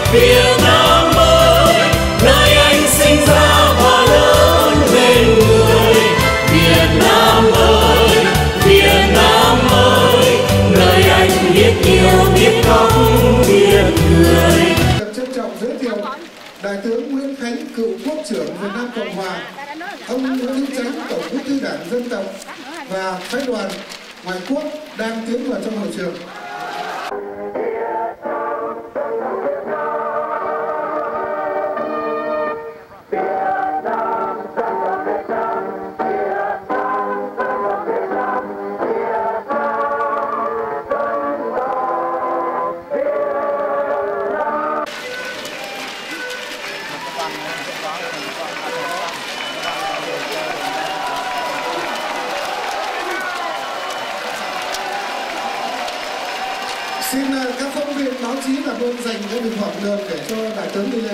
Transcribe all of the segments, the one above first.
Việt Nam ơi, nơi anh sinh ra và lớn lên người. Việt Nam ơi, Việt Nam ơi, nơi anh biết yêu, biết khóc, biết cười. Trân trọng giới thiệu Đại tướng Nguyễn Khánh, cựu Quốc trưởng Việt Nam Cộng Hòa, ông Nguyễn Hữu Chánh, Tổng Bí thư Đảng Dân tộc và phái đoàn ngoại quốc đang tiến vào trong hội trường. Xin các phóng viên báo chí làm ơn dành cái đường khoảng đường để cho đại tướng đi lên.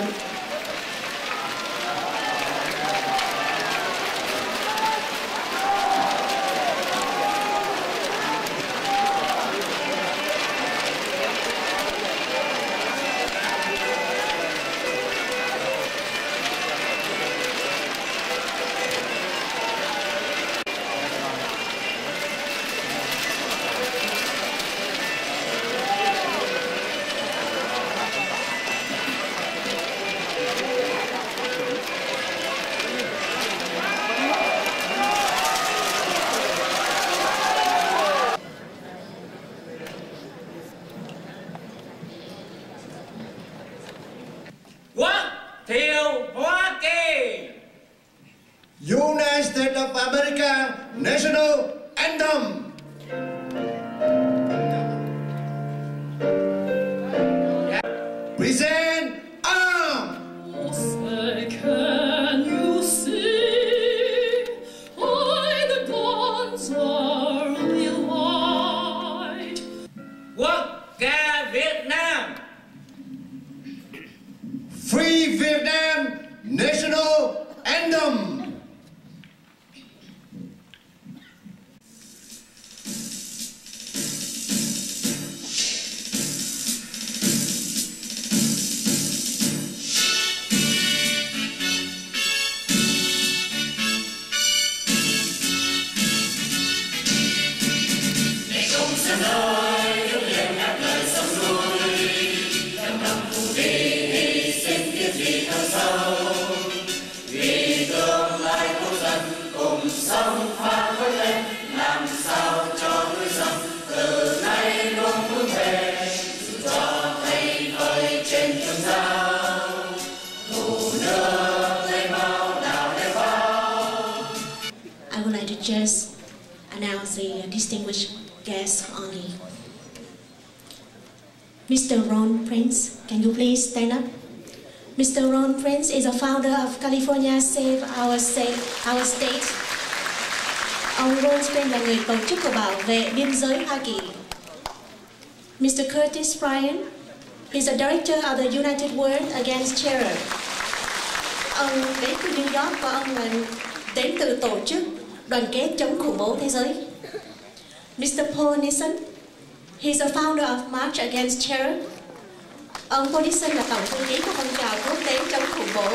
Quốc thiều Hoa Kỳ. United States of America National Anthem. Present arms. Say, can you see why the guns are real white? Quốc ca Việt Nam. Free Vietnam National Anthem. I would like to just announce the distinguished guests only. Mr. Ron Prince, can you please stand up? Mr. Ron Prince is a founder of California Save Our State. Ông Ron Prince là người tổ chức của bảo vệ biên giới Hoa Kỳ. Mr. Curtis Bryan, he's a director of the United World Against Terror. Ông đến từ New York và ông là đến từ tổ chức đoàn kết chống khủng bố thế giới. Mr. Paul Nixon, he's a founder of March Against Terror. Ông Paul Nixon là tổng thư ký của phong trào quốc tế chống khủng bố.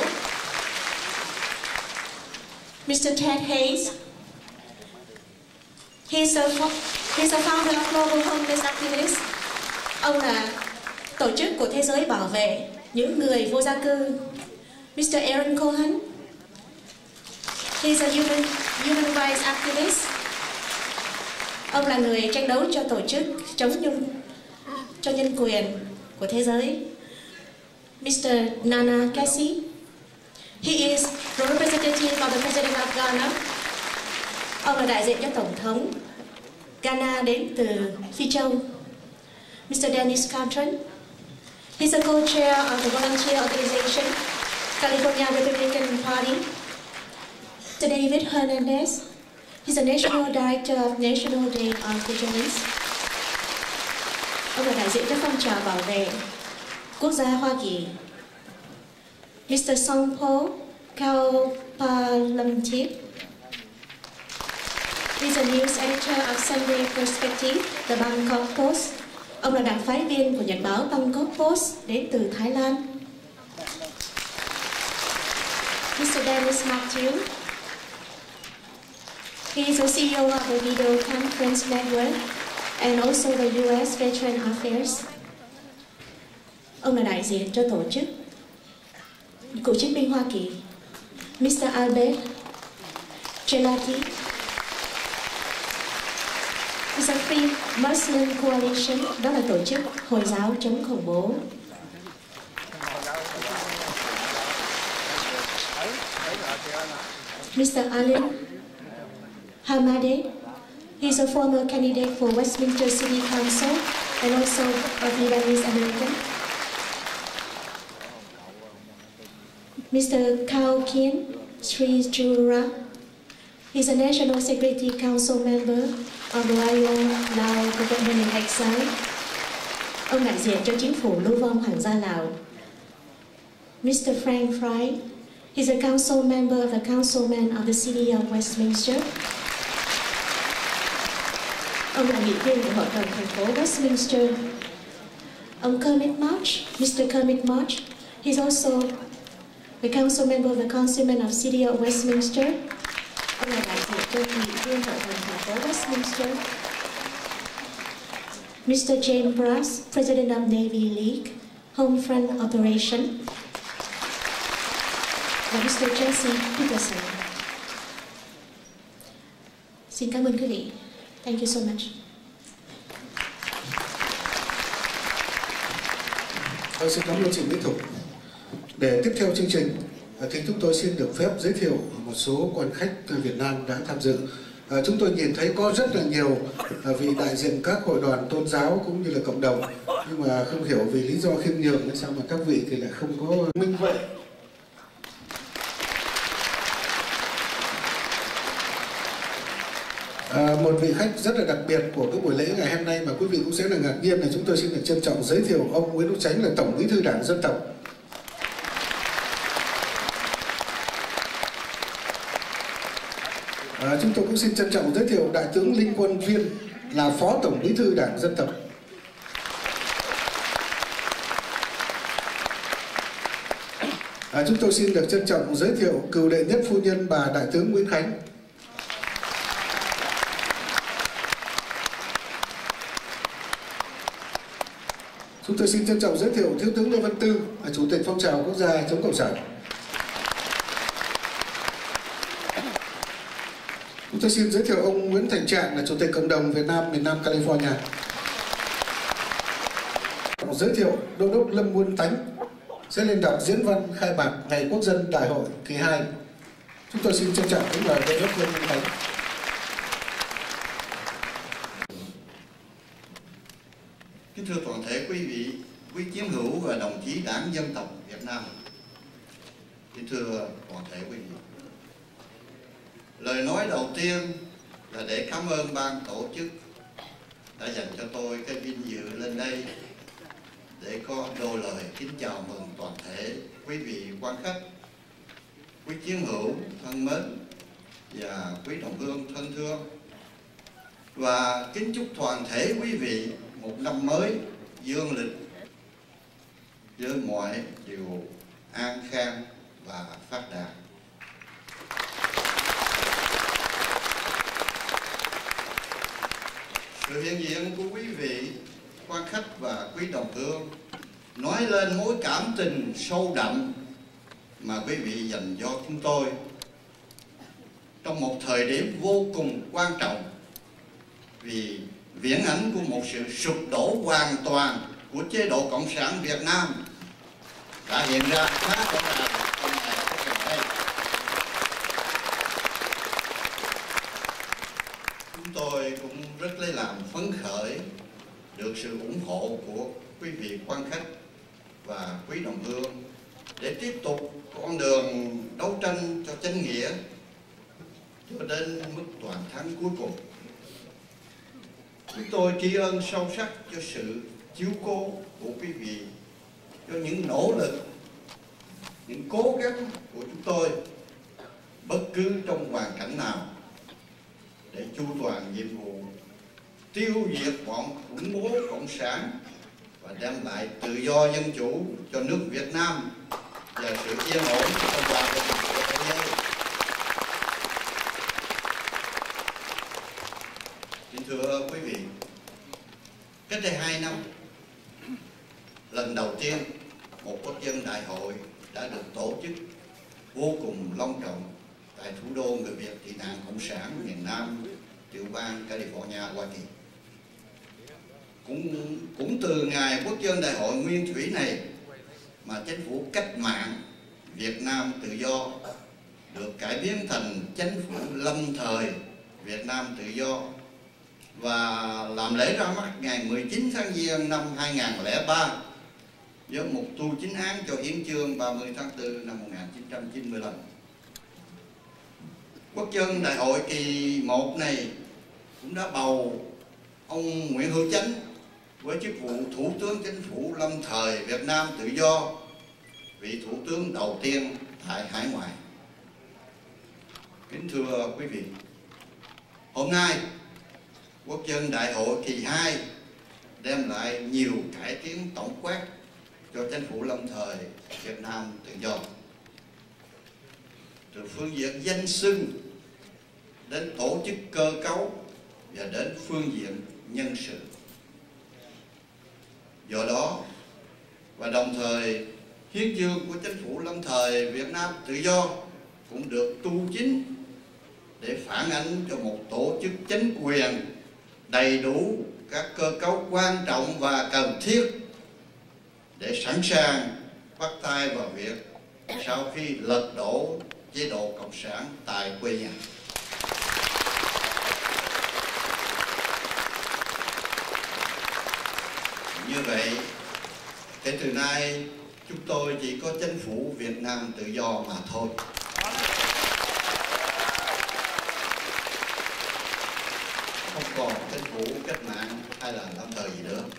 Mr. Ted Hayes, he's a founder of Global Homeless Activists. Ông là tổ chức của thế giới bảo vệ những người vô gia cư. Mr. Aaron Cohen, he's a human rights activist. Ông là người tranh đấu cho tổ chức cho nhân quyền của thế giới. Mr. Nana Cassie, he is the representative of the President of Ghana. Ông là đại diện cho Tổng thống Ghana đến từ Phi Châu. Mr. Dennis Catron, he's a co-chair of the volunteer organization California Republican Party. Mr. David Hernandez, he's a national director of National Day of Vigilance. Ông là đại diện cho phong trào bảo vệ quốc gia Hoa Kỳ. Mr. Songpo Kaopalamtip, he's a news editor of Sunday Perspective, the Bangkok Post. Ông là đặc phái viên của nhật báo Bangkok Post đến từ Thái Lan. Mr. Dennis Matthew. He is the CEO of the Video Conference Network and also the U.S. Veteran Affairs. Ông là đại diện cho tổ chức cựu chiến binh Hoa Kỳ. Mr. Albert Gelati is a Free Muslim Coalition, đó là tổ chức Hồi giáo chống khủng bố. Mr. Alim Hamade, he is a former candidate for Westminster City Council and also a Vietnamese American. Mr. Kao Kien Srijura, he is a National Security Council member of the Lao government in exile. Ông đại diện cho chính phủ lưu vong Hoàng gia Lào. Mr. Frank Fry, he is a council member of the councilman of the city of Westminster. Ông là nghị viên của hội đồng thành phố Westminster. Ông Kermit March, Mr. Kermit March, he is also the council member of the councilman of city of Westminster. Ông là đại diện cho nghị viên hội đồng thành phố Westminster. Mr. James Brass, President of Navy League, Homefront Operation. Và Mr. Jesse Peterson. Xin cảm ơn quý vị. Thank you so much. Xin cảm ơn chị Mỹ Thục. Để tiếp theo chương trình thì chúng tôi xin được phép giới thiệu một số quan khách Việt Nam đã tham dự. Chúng tôi nhìn thấy có rất là nhiều vị đại diện các hội đoàn tôn giáo cũng như là cộng đồng, nhưng mà không hiểu vì lý do khiêm nhường nên sao mà các vị thì lại không có minh vậy. Một vị khách rất là đặc biệt của cái buổi lễ ngày hôm nay mà quý vị cũng sẽ là ngạc nhiên là chúng tôi xin được trân trọng giới thiệu ông Nguyễn Hữu Chánh là Tổng Bí thư Đảng Dân tộc. Chúng tôi cũng xin trân trọng giới thiệu Đại tướng Linh Quân Viên là Phó Tổng Bí thư Đảng Dân tộc. Chúng tôi xin được trân trọng giới thiệu cựu đệ nhất phu nhân bà Đại tướng Nguyễn Khánh. Chúng tôi xin trân trọng giới thiệu Thiếu tướng Lê Văn Tư là Chủ tịch Phong trào Quốc gia chống Cộng sản. Chúng tôi xin giới thiệu ông Nguyễn Thành Trạng là Chủ tịch Cộng đồng Việt Nam miền Nam California. Giới thiệu Đô đốc Lâm Muôn Tánh sẽ lên đọc diễn văn khai mạc Ngày Quốc dân Đại hội kỳ 2. Chúng tôi xin trân trọng kính mời Đô đốc Lâm Muôn Tánh. Kính thưa toàn thể quý vị, quý chiến hữu và đồng chí Đảng Dân tộc Việt Nam. Kính thưa toàn thể quý vị, lời nói đầu tiên là để cảm ơn ban tổ chức đã dành cho tôi cái vinh dự lên đây để có đôi lời kính chào mừng toàn thể quý vị quan khách, quý chiến hữu thân mến và quý đồng hương thân thương, và kính chúc toàn thể quý vị một năm mới dương lịch với mọi điều an khang và phát đạt. Sự hiện diện của quý vị quan khách và quý đồng hương nói lên mối cảm tình sâu đậm mà quý vị dành cho chúng tôi trong một thời điểm vô cùng quan trọng, vì viễn ảnh của một sự sụp đổ hoàn toàn của chế độ Cộng sản Việt Nam đã hiện ra khá rõ ràng trong ngày gần đây. Chúng tôi cũng rất lấy làm phấn khởi được sự ủng hộ của quý vị quan khách và quý đồng hương để tiếp tục con đường đấu tranh cho chánh nghĩa cho đến mức toàn thắng cuối cùng. Chúng tôi tri ân sâu sắc cho sự chiếu cố của quý vị, cho những nỗ lực, những cố gắng của chúng tôi bất cứ trong hoàn cảnh nào để chu toàn nhiệm vụ tiêu diệt bọn khủng bố cộng sản và đem lại tự do dân chủ cho nước Việt Nam và sự yên ổn trong hòa bình của thế giới. Kính thưa quý vị, cách đây 2 năm, lần đầu tiên một quốc dân đại hội đã được tổ chức vô cùng long trọng tại thủ đô người Việt tị nạn cộng sản miền Nam, tiểu bang California, Hoa Kỳ. Cũng từ ngày quốc dân đại hội nguyên thủy này mà chính phủ cách mạng Việt Nam tự do được cải biến thành chính phủ lâm thời Việt Nam tự do và làm lễ ra mắt ngày 19 tháng Giêng năm 2003 với một tu chính án cho hiến chương 30 tháng 4 năm 1995. Quốc dân đại hội kỳ 1 này cũng đã bầu ông Nguyễn Hữu Chánh với chức vụ Thủ tướng Chính phủ lâm thời Việt Nam tự do, vị thủ tướng đầu tiên tại hải ngoại. Kính thưa quý vị, hôm nay quốc dân đại hội kỳ 2 đem lại nhiều cải tiến tổng quát cho chính phủ lâm thời Việt Nam tự do. Từ phương diện danh xưng đến tổ chức cơ cấu và đến phương diện nhân sự. Do đó và đồng thời hiến chương của chính phủ lâm thời Việt Nam tự do cũng được tu chính để phản ánh cho một tổ chức chính quyền đầy đủ các cơ cấu quan trọng và cần thiết để sẵn sàng bắt tay vào việc sau khi lật đổ chế độ cộng sản tại quê nhà. Như vậy, kể từ nay chúng tôi chỉ có chính phủ Việt Nam tự do mà thôi. Không còn chính phủ cách mạng hay là lâm thời gì nữa.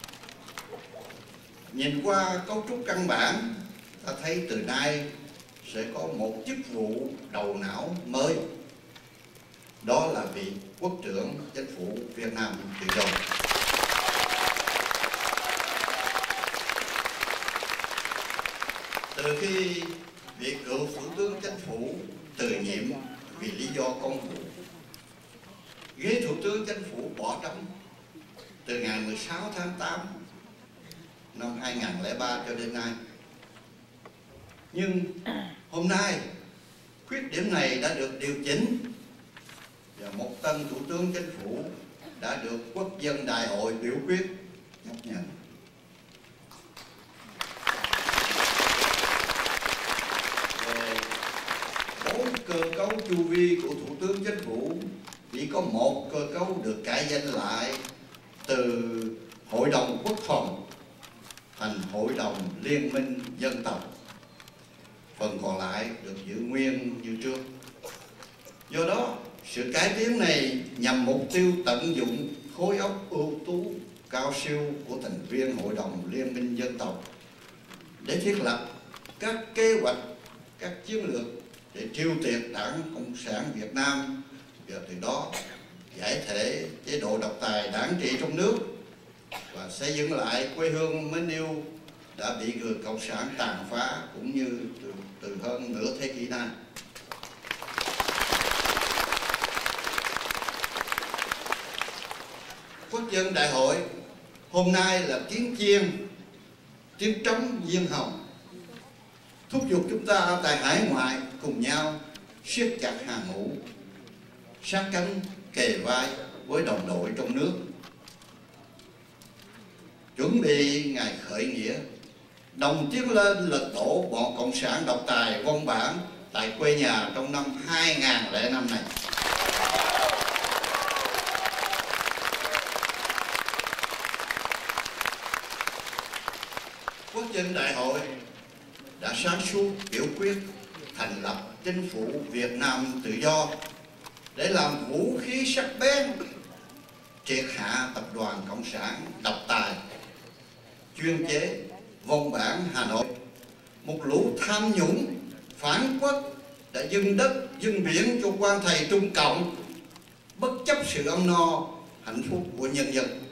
Nhìn qua cấu trúc căn bản, ta thấy từ nay sẽ có một chức vụ đầu não mới. Đó là vị quốc trưởng chính phủ Việt Nam tự do. Từ khi vị cựu thủ tướng chính phủ từ nhiệm vì lý do công vụ, ghế thủ tướng chính phủ bỏ trống từ ngày 16 tháng 8 năm 2003 cho đến nay. Nhưng hôm nay khuyết điểm này đã được điều chỉnh và một tân thủ tướng chính phủ đã được quốc dân đại hội biểu quyết chấp nhận. Về 4 cơ cấu chu vi của thủ tướng chính phủ, chỉ có một cơ cấu được cải danh lại từ Hội đồng Quốc phòng thành Hội đồng Liên minh Dân tộc. Phần còn lại được giữ nguyên như trước. Do đó, sự cải tiến này nhằm mục tiêu tận dụng khối óc ưu tú cao siêu của thành viên Hội đồng Liên minh Dân tộc để thiết lập các kế hoạch, các chiến lược để tiêu diệt Đảng Cộng sản Việt Nam và từ đó giải thể chế độ độc tài đảng trị trong nước và xây dựng lại quê hương mến yêu đã bị người cộng sản tàn phá cũng như từ hơn nửa thế kỷ nay. Quốc dân đại hội hôm nay là tiếng chiên, tiếng trống diên hồng, thúc giục chúng ta tại hải ngoại cùng nhau siết chặt hàng ngũ, sát cánh kề vai với đồng đội trong nước, chuẩn bị ngày khởi nghĩa, đồng tiến lên lật đổ bọn cộng sản độc tài vong bản tại quê nhà trong năm 2005 này. Quốc dân đại hội đã sáng suốt biểu quyết thành lập chính phủ Việt Nam tự do để làm vũ khí sắc bén triệt hạ tập đoàn cộng sản độc tài chuyên chế vong bản Hà Nội. Một lũ tham nhũng phản quốc đã dâng đất dâng biển cho quan thầy Trung Cộng, bất chấp sự âm no hạnh phúc của nhân dân.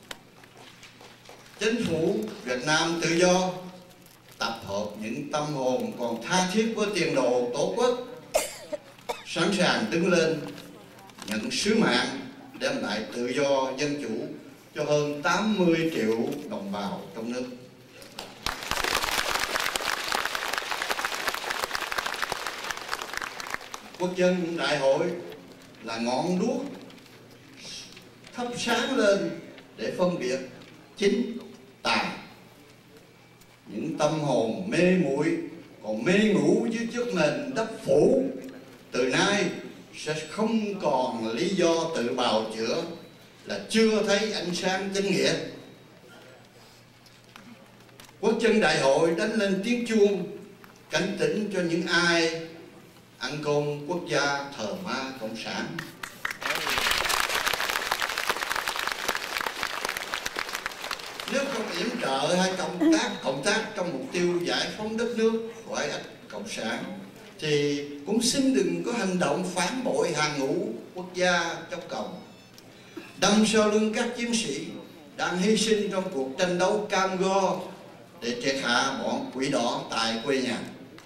Chính phủ Việt Nam tự do tập hợp những tâm hồn còn tha thiết với tiền đồ Tổ quốc, sẵn sàng đứng lên nhận sứ mạng đem lại tự do dân chủ cho hơn 80 triệu đồng bào trong nước. Quốc dân đại hội là ngọn đuốc thắp sáng lên để phân biệt chính tà. Những tâm hồn mê muội còn mê ngủ dưới chiếc nền đất phủ từ nay sẽ không còn lý do tự bào chữa là chưa thấy ánh sáng chính nghĩa. Quốc dân đại hội đánh lên tiếng chuông cảnh tỉnh cho những ai ăn cơm quốc gia thờ ma cộng sản. Nếu không yểm trợ hay cộng tác trong mục tiêu giải phóng đất nước khỏi ách cộng sản thì cũng xin đừng có hành động phản bội hàng ngũ quốc gia chống cộng, đâm sau lưng các chiến sĩ đang hy sinh trong cuộc tranh đấu cam go để triệt hạ bọn quỷ đỏ tại quê nhà.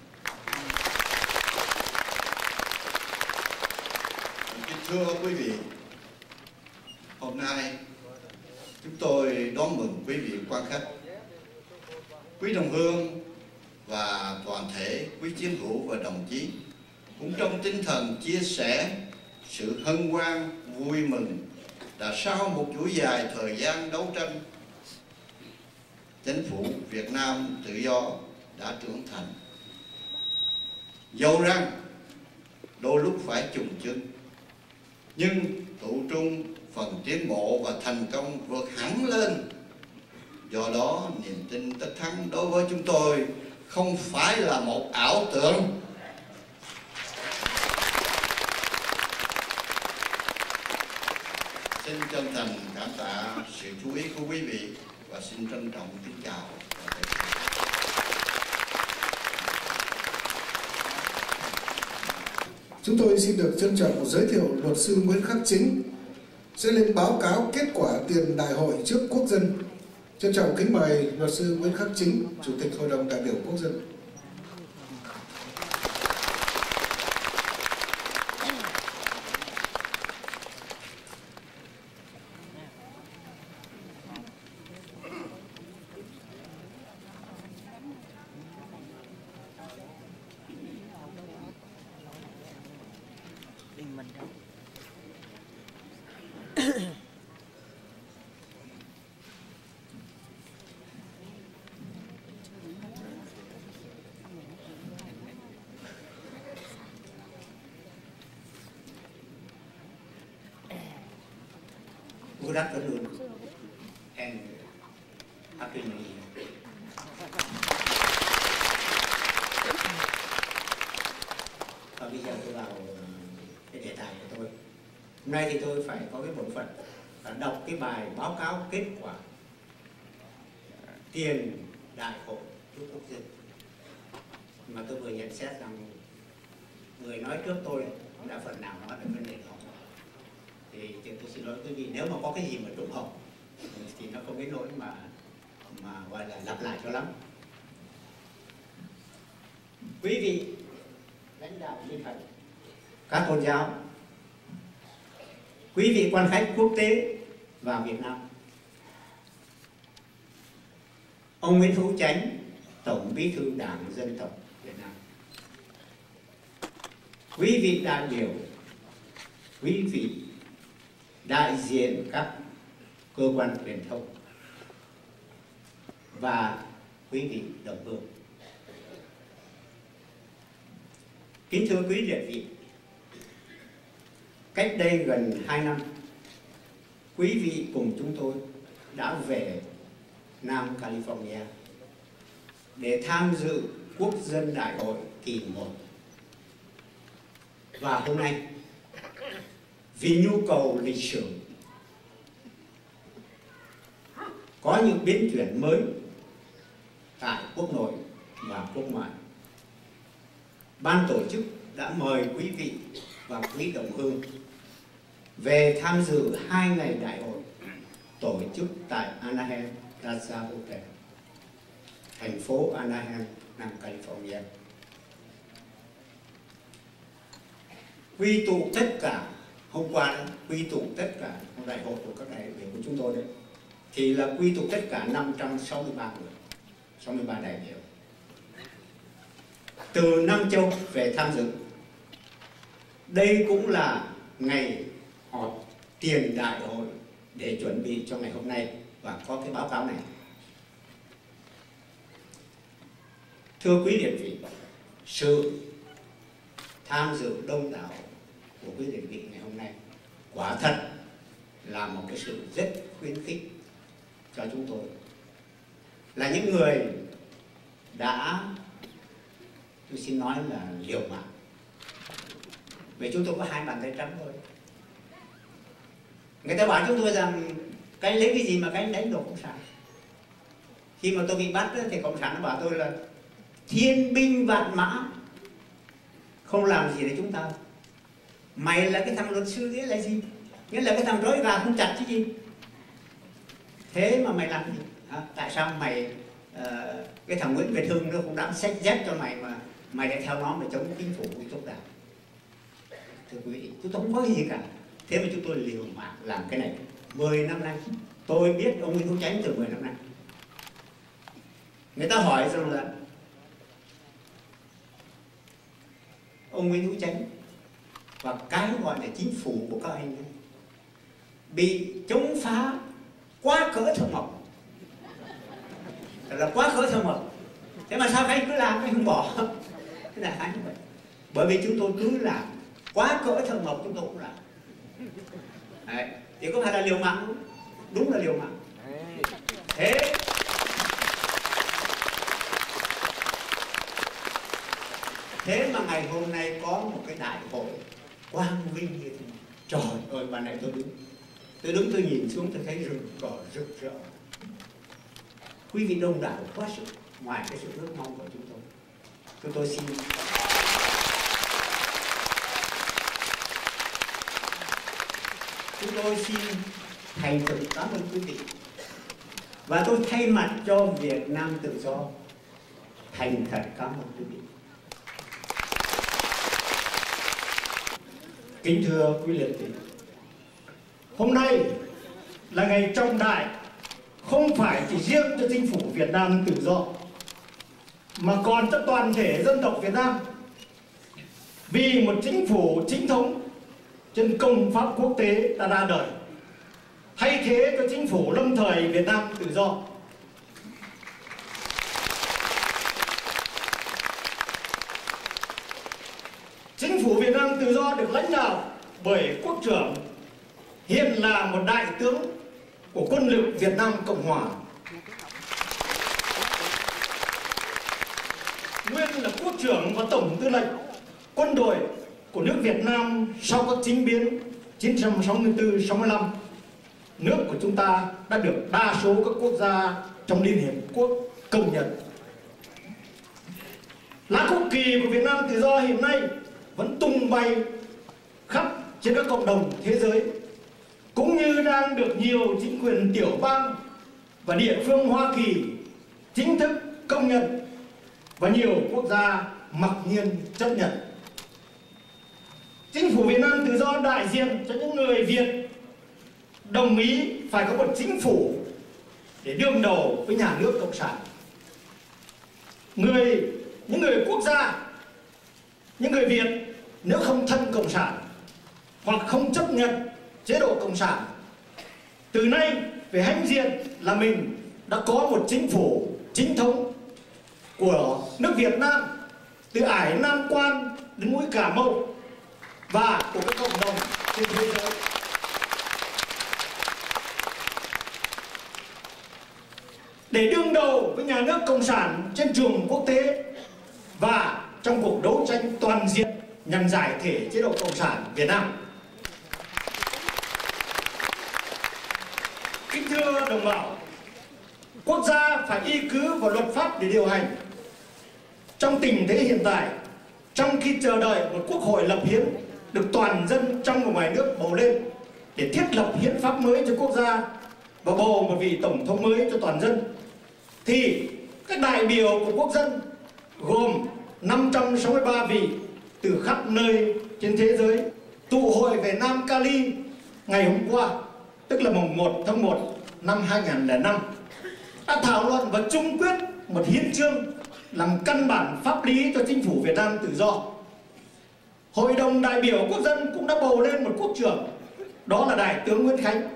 Thưa quý vị, hôm nay chúng tôi đón mừng quý vị quan khách, quý đồng hương và toàn thể quý chiến hữu và đồng chí cũng trong tinh thần chia sẻ sự hân hoan vui mừng là sau một chuỗi dài thời gian đấu tranh, chính phủ Việt Nam tự do đã trưởng thành. Dẫu rằng đôi lúc phải chùng chân, nhưng tụ trung phần tiến bộ và thành công vượt hẳn lên. Do đó niềm tin tất thắng đối với chúng tôi không phải là một ảo tưởng. Xin chân thành cảm tạ sự chú ý của quý vị và xin trân trọng kính chào. Chúng tôi xin được trân trọng giới thiệu luật sư Nguyễn Khắc Chính sẽ lên báo cáo kết quả tiền đại hội trước quốc dân. Trân trọng kính mời luật sư Nguyễn Khắc Chính, Chủ tịch Hội đồng đại biểu quốc dân. Good afternoon and happy New Year. Và bây giờ tôi vào cái đề tài của tôi. Hôm nay thì tôi phải có cái bổn phận là đọc cái bài báo cáo kết quả tiền đại hội trước quốc dân. Mà tôi vừa nhận xét rằng người nói trước tôi đã phần nào nói được vấn đề đó. Thì tôi xin lỗi quý vị, nếu mà có cái gì mà trùng hợp thì nó không đến nỗi mà gọi là lặp lại cho lắm. Quý vị lãnh đạo tinh thần các tôn giáo, quý vị quan khách quốc tế và Việt Nam, ông Nguyễn Phú Chánh, Tổng Bí thư Đảng Dân tộc Việt Nam, quý vị đại biểu, quý vị đại diện các cơ quan truyền thông và quý vị đồng hương. Kính thưa quý địa vị, cách đây gần 2 năm, quý vị cùng chúng tôi đã về Nam California để tham dự Quốc dân đại hội kỳ 1. Và hôm nay, vì nhu cầu lịch sử, có những biến chuyển mới tại quốc nội và quốc ngoại, ban tổ chức đã mời quý vị và quý đồng hương về tham dự 2 ngày đại hội tổ chức tại Anaheim Plaza Hotel, thành phố Anaheim, Nam California. Quy tụ tất cả, hôm qua đó, quy tụ tất cả đại hội của các đại biểu của chúng tôi đấy, thì là quy tụ tất cả 563 người, 63 đại biểu từ 5 châu về tham dự. Đây cũng là ngày họp tiền đại hội để chuẩn bị cho ngày hôm nay và có cái báo cáo này. Thưa quý liệt vị, sự tham dự đông đảo của quý liệt vị ngày hôm nay quả thật là một cái sự rất khuyến khích cho chúng tôi, là những người đã, tôi xin nói là liều mạng. Vì chúng tôi có 2 bàn tay trắng thôi. Người ta bảo chúng tôi rằng cái lấy cái gì mà cái đánh đổ Cộng sản. Khi mà tôi bị bắt thì Cộng sản nó bảo tôi là thiên binh vạn mã, không làm gì để chúng ta. Mày là cái thằng luật sư đấy là gì? Nghĩa là cái thằng rối gà không chặt chứ gì. Thế mà mày làm gì? Tại sao mày cái thằng Nguyễn Việt Hưng nó cũng đã xách dép cho mày mà mày lại theo nó để chống chính phủ của Quốc đảng? Thưa quý vị, chúng tôi không có gì cả. Thế mà chúng tôi liều mạng làm cái này 10 năm nay. Tôi biết ông Nguyễn Hữu Chánh từ 10 năm nay. Người ta hỏi rằng là ông Nguyễn Hữu Chánh và cái gọi là chính phủ của các anh ấy bị chống phá quá cỡ thợ mộc, là quá cỡ thợ mộc. Thế mà sao các anh cứ làm, anh không bỏ? Thế là anh như vậy. Bởi vì chúng tôi cứ làm quá cỡ thợ mộc, chúng tôi cũng làm. Đấy. Thì có phải là liều mạng không? Đúng là liều mạng. Thế mà ngày hôm nay có một cái đại hội quang vinh như thế này. Trời ơi, ban nãy tôi đứng tôi nhìn xuống tôi thấy rừng cỏ rực rỡ. Quý vị đông đảo quá sức, ngoài cái sự ước mong của chúng tôi. Chúng tôi xin thành thực cảm ơn quý vị. Và tôi thay mặt cho Việt Nam Tự Do thành thật cảm ơn quý vị. Kính thưa quý liệt sĩ, hôm nay là ngày trọng đại, không phải chỉ riêng cho chính phủ Việt Nam Tự Do, mà còn cho toàn thể dân tộc Việt Nam. Vì một chính phủ chính thống trên công pháp quốc tế đã ra đời, thay thế cho chính phủ lâm thời Việt Nam Tự Do. Chính phủ Việt Nam Tự Do được lãnh đạo bởi quốc trưởng, hiện là một đại tướng của quân lực Việt Nam Cộng Hòa. Nguyên là quốc trưởng và tổng tư lệnh quân đội của nước Việt Nam sau các chính biến 1964-65. Nước của chúng ta đã được đa số các quốc gia trong Liên Hiệp Quốc công nhận. Lá quốc kỳ của Việt Nam Tự Do hiện nay vẫn tung bay khắp trên các cộng đồng thế giới, cũng như đang được nhiều chính quyền tiểu bang và địa phương Hoa Kỳ chính thức công nhận và nhiều quốc gia mặc nhiên chấp nhận. Chính phủ Việt Nam Tự Do đại diện cho những người Việt đồng ý phải có một chính phủ để đương đầu với nhà nước Cộng sản. Những người quốc gia, những người Việt nếu không thân Cộng sản hoặc không chấp nhận chế độ Cộng sản, từ nay phải hãnh diện là mình đã có một chính phủ chính thống của nước Việt Nam, từ ải Nam Quan đến mũi Cà Mau và của các cộng đồng trên thế giới. Để đương đầu với nhà nước Cộng sản trên trường quốc tế và trong cuộc đấu tranh toàn diện nhằm giải thể chế độ Cộng sản Việt Nam. Kính thưa đồng bào, quốc gia phải y cứ vào luật pháp để điều hành. Trong tình thế hiện tại, trong khi chờ đợi một quốc hội lập hiến được toàn dân trong và ngoài nước bầu lên, để thiết lập hiến pháp mới cho quốc gia và bầu một vị tổng thống mới cho toàn dân, thì các đại biểu của quốc dân gồm 563 vị từ khắp nơi trên thế giới tụ hội về Nam Cali ngày hôm qua, tức là mùng 1 tháng 1 năm 2005, đã thảo luận và chung quyết một hiến chương làm căn bản pháp lý cho chính phủ Việt Nam tự do. Hội đồng đại biểu quốc dân cũng đã bầu lên một quốc trưởng, đó là Đại tướng Nguyễn Khánh.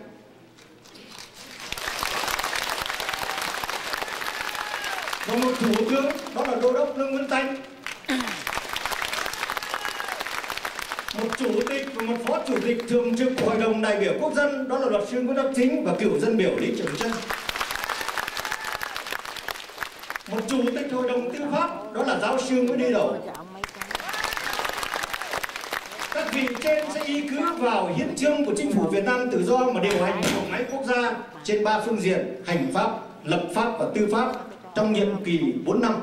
Và một thủ tướng, đó là Đô đốc Lương Nguyễn Thanh. Một chủ tịch và một phó chủ tịch thường trực của Hội đồng đại biểu quốc dân, đó là luật sư Nguyễn Đắc Chính và cựu dân biểu Lý Trường Trân. Một chủ tịch Hội đồng tư pháp, đó là giáo sư Nguyễn Đi Đầu. Các vị trên sẽ y cứ vào hiến chương của chính phủ Việt Nam tự do mà điều hành bộ máy quốc gia trên 3 phương diện: hành pháp, lập pháp và tư pháp trong nhiệm kỳ 4 năm.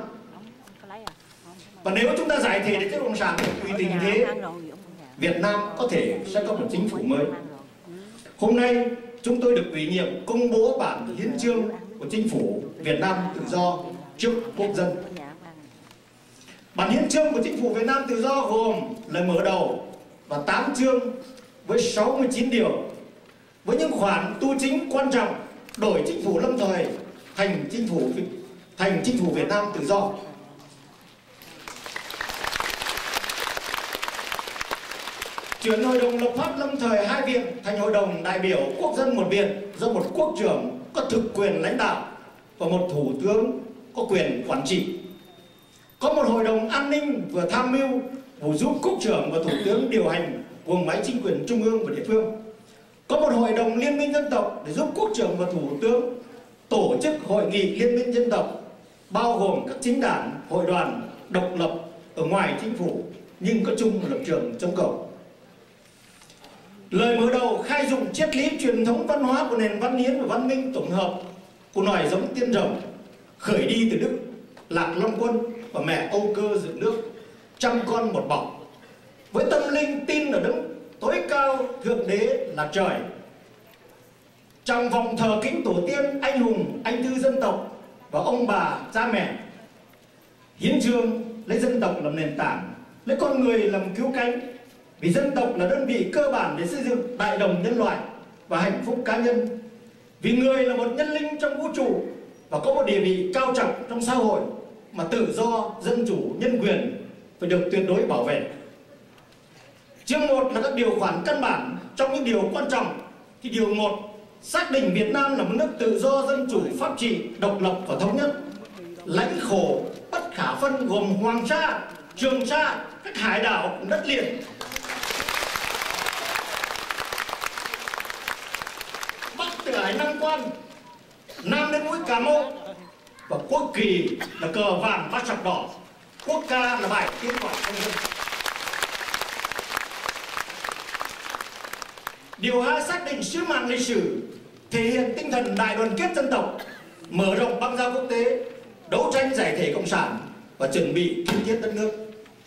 Và nếu chúng ta giải thể để chế độ cộng sản tùy tình thế, Việt Nam có thể sẽ có một chính phủ mới. Hôm nay chúng tôi được ủy nhiệm công bố bản hiến chương của chính phủ Việt Nam tự do trước quốc dân. Bản hiến chương của chính phủ Việt Nam tự do gồm lời mở đầu và 8 chương với 69 điều, với những khoản tu chính quan trọng đổi chính phủ lâm thời thành chính phủ Việt Nam tự do. Chuyển Hội đồng lập pháp lâm thời 2 viện thành Hội đồng đại biểu quốc dân 1 viện, do một quốc trưởng có thực quyền lãnh đạo và một thủ tướng có quyền quản trị. Có một Hội đồng an ninh vừa tham mưu vừa giúp quốc trưởng và thủ tướng điều hành guồng máy chính quyền trung ương và địa phương. Có một Hội đồng liên minh dân tộc để giúp quốc trưởng và thủ tướng tổ chức hội nghị liên minh dân tộc, bao gồm các chính đảng, hội đoàn độc lập ở ngoài chính phủ nhưng có chung một lập trường chống cộng. Lời mở đầu khai dụng triết lý truyền thống văn hóa của nền văn hiến và văn minh tổng hợp của nòi giống tiên rồng, khởi đi từ Đức, Lạc Long Quân và mẹ Âu Cơ dựng nước, trăm con một bọc, với tâm linh tin ở đấng tối cao thượng đế là trời. Trong vòng thờ kính tổ tiên, anh hùng, anh thư dân tộc và ông bà, cha mẹ, hiến chương lấy dân tộc làm nền tảng, lấy con người làm cứu cánh, vì dân tộc là đơn vị cơ bản để xây dựng đại đồng nhân loại và hạnh phúc cá nhân. Vì người là một nhân linh trong vũ trụ và có một địa vị cao trọng trong xã hội mà tự do, dân chủ, nhân quyền phải được tuyệt đối bảo vệ. Chương 1 là các điều khoản căn bản. Trong những điều quan trọng thì điều 1 xác định Việt Nam là một nước tự do, dân chủ, pháp trị, độc lập và thống nhất, lãnh thổ bất khả phân gồm Hoàng Sa, Trường Sa, các hải đảo của đất liền. Bắc từ hải Nam Quan, Nam đến mũi Cà Mau, và quốc kỳ là cờ vàng 3 chọc đỏ, quốc ca là bài tiếng gọi công dân. Điều 2 xác định sứ mạng lịch sử, thể hiện tinh thần đại đoàn kết dân tộc, mở rộng băng giao quốc tế, đấu tranh giải thể cộng sản và chuẩn bị kiến thiết đất nước.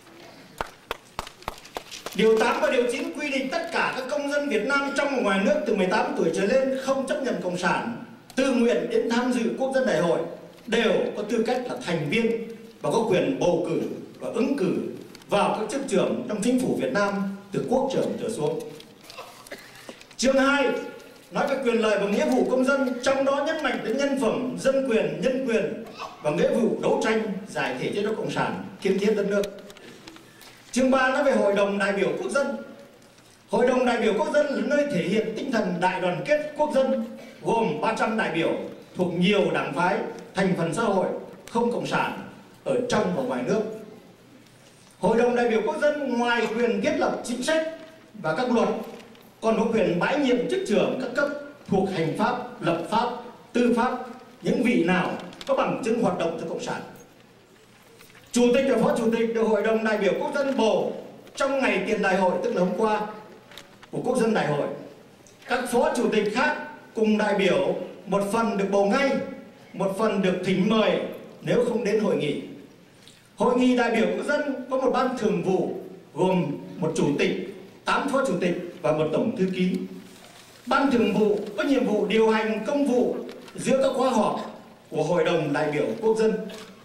Điều 8 và điều 9 quy định tất cả các công dân Việt Nam trong và ngoài nước từ 18 tuổi trở lên không chấp nhận cộng sản, tự nguyện đến tham dự quốc dân đại hội đều có tư cách là thành viên và có quyền bầu cử và ứng cử vào các chức trưởng trong chính phủ Việt Nam từ quốc trưởng trở xuống. Chương 2 nói về quyền lợi và nghĩa vụ công dân, trong đó nhấn mạnh đến nhân phẩm, dân quyền, nhân quyền và nghĩa vụ đấu tranh giải thể chế độ cộng sản, kiến thiết đất nước. Chương 3 nói về Hội đồng đại biểu quốc dân. Hội đồng đại biểu quốc dân là nơi thể hiện tinh thần đại đoàn kết quốc dân, gồm 300 đại biểu thuộc nhiều đảng phái, thành phần xã hội, không cộng sản ở trong và ngoài nước. Hội đồng đại biểu quốc dân ngoài quyền thiết lập chính sách và các luật còn có quyền bãi nhiệm chức trưởng các cấp thuộc hành pháp, lập pháp, tư pháp những vị nào có bằng chứng hoạt động cho cộng sản. Chủ tịch và phó chủ tịch được Hội đồng đại biểu quốc dân bầu trong ngày tiền đại hội, tức là hôm qua của quốc dân đại hội. Các phó chủ tịch khác cùng đại biểu một phần được bầu ngay, một phần được thỉnh mời nếu không đến hội nghị. Hội nghị đại biểu quốc dân có một ban thường vụ gồm một chủ tịch, 8 phó chủ tịch và một tổng thư ký. Ban Thường vụ có nhiệm vụ điều hành công vụ giữa các khóa họp của Hội đồng đại biểu quốc dân.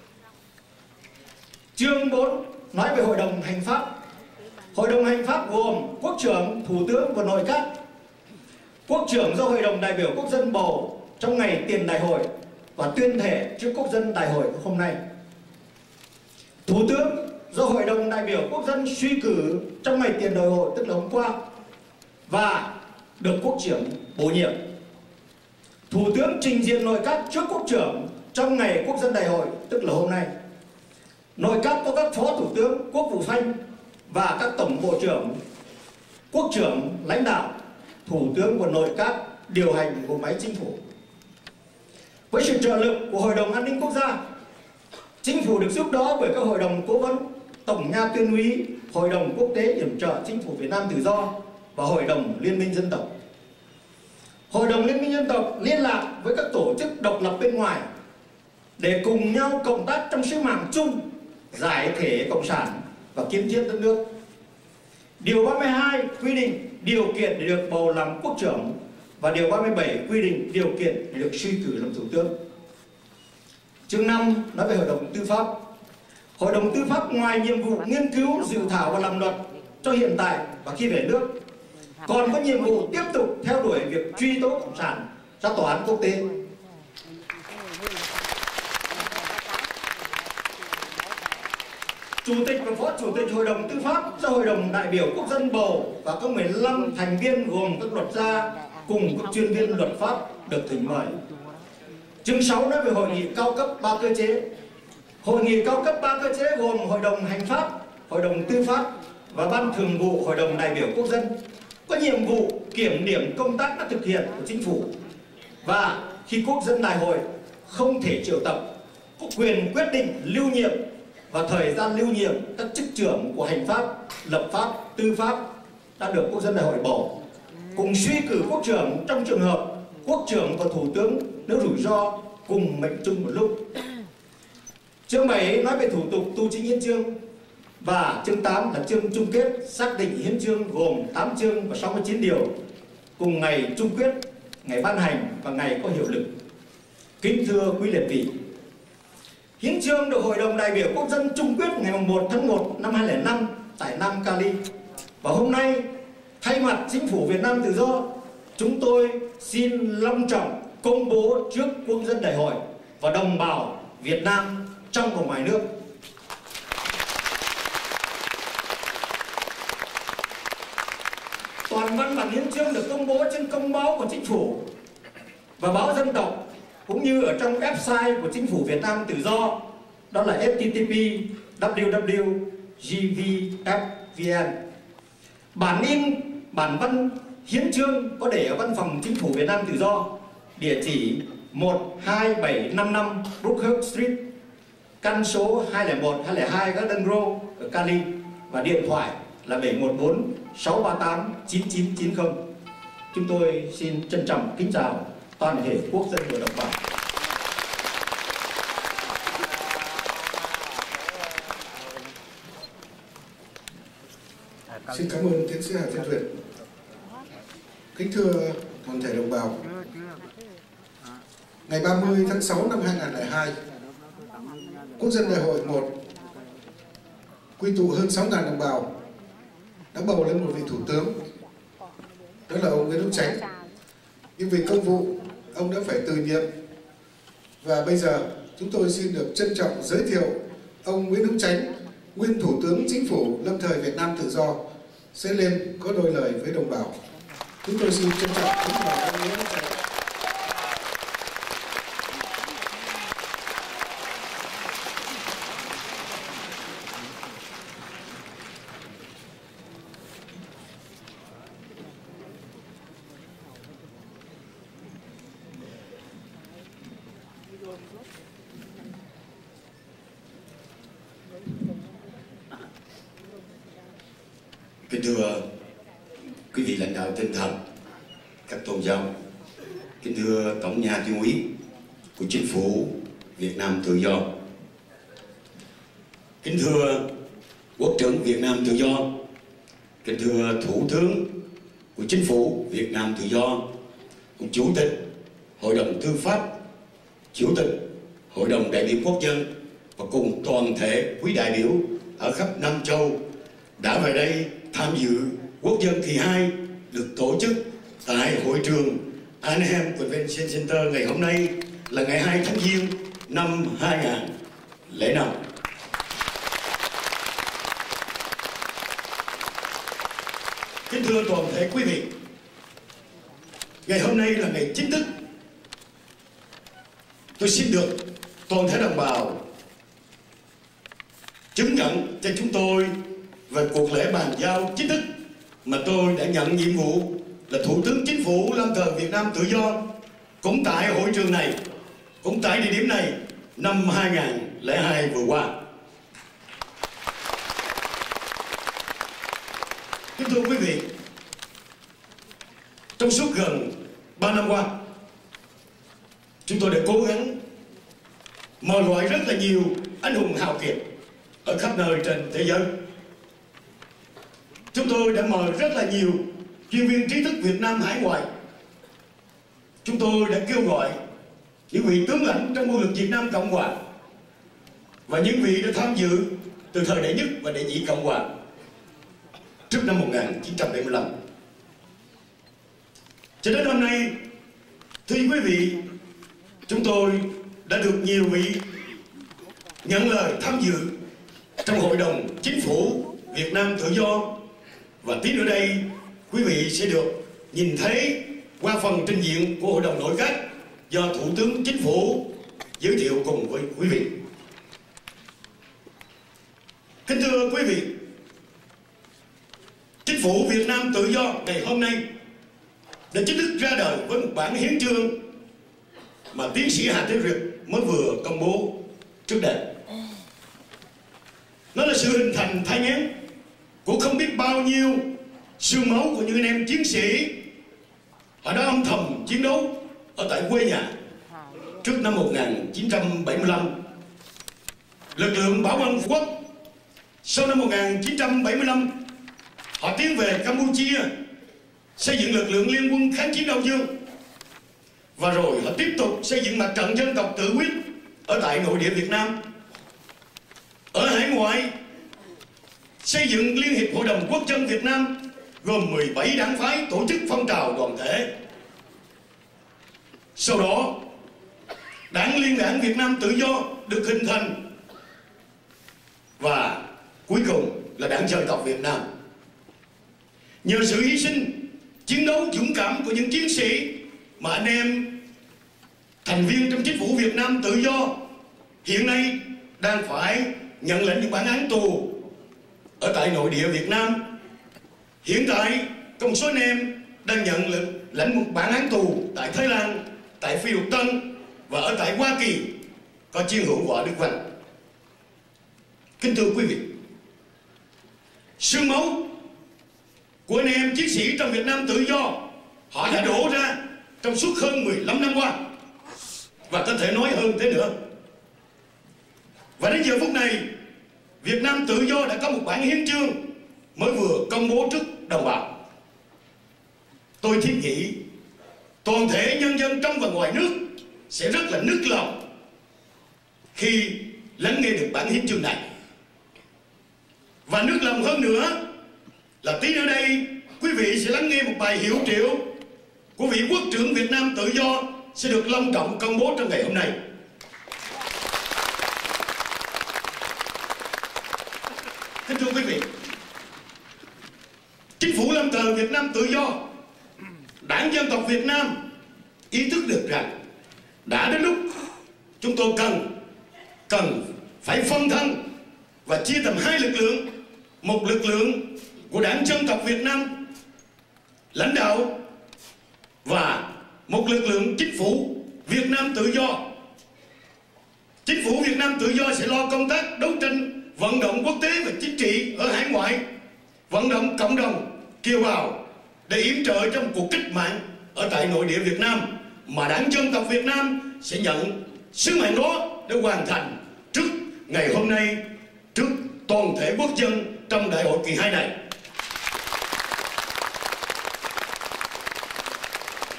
Chương 4 nói về Hội đồng hành pháp. Hội đồng hành pháp gồm Quốc trưởng, Thủ tướng và Nội các. Quốc trưởng do Hội đồng đại biểu quốc dân bầu trong ngày tiền đại hội và tuyên thệ trước quốc dân đại hội hôm nay. Thủ tướng do Hội đồng đại biểu quốc dân suy cử trong ngày tiền đại hội, tức là hôm qua, và được Quốc trưởng bổ nhiệm. Thủ tướng trình diện nội các trước Quốc trưởng trong ngày quốc dân đại hội, tức là hôm nay. Nội các có các phó thủ tướng, quốc vụ phanh và các tổng bộ trưởng. Quốc trưởng lãnh đạo, thủ tướng của nội các điều hành bộ máy chính phủ. Với sự trợ lực của Hội đồng An ninh Quốc gia, chính phủ được giúp đỡ bởi các hội đồng cố vấn, Tổng nha tuyên úy, Hội đồng Quốc tế yểm trợ Chính phủ Việt Nam Tự do và Hội đồng Liên minh Dân tộc. Hội đồng Liên minh Dân tộc liên lạc với các tổ chức độc lập bên ngoài để cùng nhau cộng tác trong sứ mạng chung giải thể cộng sản và kiến thiết đất nước. Điều 32 quy định điều kiện để được bầu làm quốc trưởng và điều 37 quy định điều kiện để được suy cử làm thủ tướng. Chương 5 nói về Hội đồng Tư pháp. Hội đồng Tư pháp ngoài nhiệm vụ nghiên cứu, dự thảo và làm luật cho hiện tại và khi về nước, còn có nhiệm vụ tiếp tục theo đuổi việc truy tố cộng sản ra tòa án quốc tế. Chủ tịch và phó chủ tịch Hội đồng Tư pháp do Hội đồng đại biểu quốc dân bầu và có 15 thành viên gồm các luật gia cùng các chuyên viên luật pháp được thỉnh mời. Chương 6 nói về hội nghị cao cấp 3 cơ chế. Hội nghị cao cấp 3 cơ chế gồm Hội đồng hành pháp, Hội đồng Tư pháp và Ban Thường vụ Hội đồng đại biểu quốc dân, có nhiệm vụ kiểm điểm công tác đã thực hiện của chính phủ, và khi quốc dân đại hội không thể triệu tập, có quyền quyết định lưu nhiệm và thời gian lưu nhiệm các chức trưởng của hành pháp, lập pháp, tư pháp đã được quốc dân đại hội bầu, cùng suy cử quốc trưởng trong trường hợp quốc trưởng và thủ tướng nếu rủi ro cùng mệnh chung một lúc. Chương 7 nói về thủ tục tu chỉnh hiến chương, và chương 8 là chương chung kết xác định hiến chương gồm 8 chương và 69 điều, cùng ngày chung quyết, ngày ban hành và ngày có hiệu lực. Kính thưa quý liệt vị, hiến chương được Hội đồng đại biểu quốc dân chung quyết ngày 1 tháng 1 năm 2005 tại Nam Cali, và hôm nay thay mặt Chính phủ Việt Nam Tự do, chúng tôi xin long trọng công bố trước quốc dân đại hội và đồng bào Việt Nam trong và ngoài nước. Toàn văn bản hiến chương được công bố trên công báo của Chính phủ và báo Dân tộc, cũng như ở trong website của Chính phủ Việt Nam Tự do, đó là http://www.gvfvn. Bản in bản văn hiến chương có để ở Văn phòng Chính phủ Việt Nam Tự do, địa chỉ 12755 Brookhurst Street, căn số 201-202 Garden Grove ở Cali, và điện thoại là 714-638-9990. Chúng tôi xin trân trọng kính chào toàn thể quốc dân của đồng bào. Xin cảm ơn tiến sĩ Hà Thiên Duyệt. Kính thưa toàn thể đồng bào, ngày 30 tháng 6 năm 2002, Quốc dân đại hội 1 quy tụ hơn 6.000 đồng bào đã bầu lên một vị thủ tướng, đó là ông Nguyễn Hữu Chánh. Nhưng vì công vụ, ông đã phải từ nhiệm, và bây giờ chúng tôi xin được trân trọng giới thiệu ông Nguyễn Hữu Chánh, nguyên Thủ tướng Chính phủ lâm thời Việt Nam Tự do, sẽ lên có đôi lời với đồng bào. Chúng tôi xin trân trọng kính mời ông Nguyễn Hữu Chánh. Kính thưa quý vị lãnh đạo tinh thần các tôn giáo, kính thưa Tổng nha tuyên úy của Chính phủ Việt Nam Tự do, kính thưa Quốc trưởng Việt Nam Tự do, kính thưa Thủ tướng của Chính phủ Việt Nam Tự Do, của Chủ tịch Hội đồng Tư pháp, Chủ tịch Hội đồng đại biểu quốc dân và cùng toàn thể quý đại biểu ở khắp Nam Châu đã về đây tham dự Quốc dân kỳ 2 được tổ chức tại hội trường Anaheim Convention Center ngày hôm nay là ngày 2 tháng Giêng năm 2005. Kính thưa toàn thể quý vị, ngày hôm nay là ngày chính thức. Tôi xin được toàn thể đồng bào chứng nhận cho chúng tôi về cuộc lễ bàn giao chính thức mà tôi đã nhận nhiệm vụ là Thủ tướng Chính phủ lâm thời Việt Nam Tự Do, cũng tại hội trường này, cũng tại địa điểm này năm 2002 vừa qua. Kính thưa quý vị, trong suốt gần 3 năm qua, chúng tôi đã cố gắng mời gọi rất là nhiều anh hùng hào kiệt ở khắp nơi trên thế giới. Chúng tôi đã mời rất là nhiều chuyên viên trí thức Việt Nam hải ngoại. Chúng tôi đã kêu gọi những vị tướng lãnh trong quân lực Việt Nam Cộng Hòa và những vị đã tham dự từ thời đệ nhất và đệ nhị Cộng Hòa trước năm 1975. Cho đến hôm nay, thưa quý vị, chúng tôi đã được nhiều vị nhận lời tham dự trong Hội đồng Chính phủ Việt Nam Tự Do, và tí nữa đây quý vị sẽ được nhìn thấy qua phần trình diện của Hội đồng Nội các do Thủ tướng Chính phủ giới thiệu cùng với quý vị. Kính thưa quý vị, Chính phủ Việt Nam Tự Do ngày hôm nay đã chính thức ra đời với một bản hiến chương mà tiến sĩ Hà Thế Việt mới vừa công bố trước đây. Nó là sự hình thành thai nghén của không biết bao nhiêu xương máu của những anh em chiến sĩ họ đã âm thầm chiến đấu ở tại quê nhà trước năm 1975. Lực lượng Bảo an quốc sau năm 1975 họ tiến về Campuchia xây dựng lực lượng Liên quân kháng chiến Đông Dương, và rồi họ tiếp tục xây dựng mặt trận dân tộc tự quyết ở tại nội địa Việt Nam. Ở hải ngoại xây dựng Liên hiệp Hội đồng Quốc dân Việt Nam gồm 17 đảng phái tổ chức phong trào đoàn thể. Sau đó Đảng Liên đảng Việt Nam Tự Do được hình thành, và cuối cùng là Đảng Dân tộc Việt Nam. Nhờ sự hy sinh chiến đấu dũng cảm của những chiến sĩ mà anh em thành viên trong Chính phủ Việt Nam Tự Do hiện nay đang phải nhận lãnh những bản án tù ở tại nội địa Việt Nam. Hiện tại có một số anh em đang nhận lãnh một bản án tù tại Thái Lan, tại Phi Luật Tân và ở tại Hoa Kỳ có chiến hữu Võ Đức Vanh. Kính thưa quý vị, xương máu của anh em chiến sĩ trong Việt Nam Tự Do họ đã đổ ra trong suốt hơn 15 năm qua, và có thể nói hơn thế nữa. Và đến giờ phút này, Việt Nam Tự Do đã có một bản hiến chương mới vừa công bố trước đồng bào. Tôi thiết nghĩ toàn thể nhân dân trong và ngoài nước sẽ rất là nức lòng khi lắng nghe được bản hiến chương này. Và nức lòng hơn nữa là tí nữa đây quý vị sẽ lắng nghe một bài hiệu triệu của vị quốc trưởng Việt Nam Tự Do sẽ được long trọng công bố trong ngày hôm nay. Kính thưa quý vị, Chính phủ lâm thời Việt Nam Tự Do, Đảng Dân tộc Việt Nam ý thức được rằng đã đến lúc chúng tôi cần phải phân thân và chia thành hai lực lượng. Một lực lượng của Đảng Dân tộc Việt Nam lãnh đạo và một lực lượng Chính phủ Việt Nam Tự Do. Chính phủ Việt Nam Tự Do sẽ lo công tác đấu tranh vận động quốc tế và chính trị ở hải ngoại, vận động cộng đồng kiều bào để yểm trợ trong cuộc cách mạng ở tại nội địa Việt Nam, mà Đảng Dân tộc Việt Nam sẽ nhận sứ mệnh đó để hoàn thành trước ngày hôm nay, trước toàn thể quốc dân trong đại hội kỳ 2 này.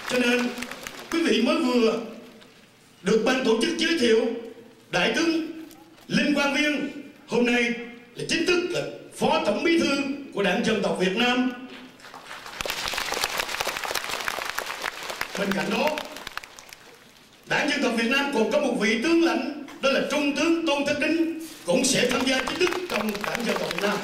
Cho nên quý vị mới vừa được ban tổ chức giới thiệu Đại tướng Linh Quang Viên, hôm nay là chính thức là Phó Tổng Bí thư của Đảng Dân tộc Việt Nam. Bên cạnh đó, Đảng Dân tộc Việt Nam còn có một vị tướng lãnh, đó là Trung tướng Tôn Thất Đính, cũng sẽ tham gia chính thức trong Đảng Dân tộc Việt Nam.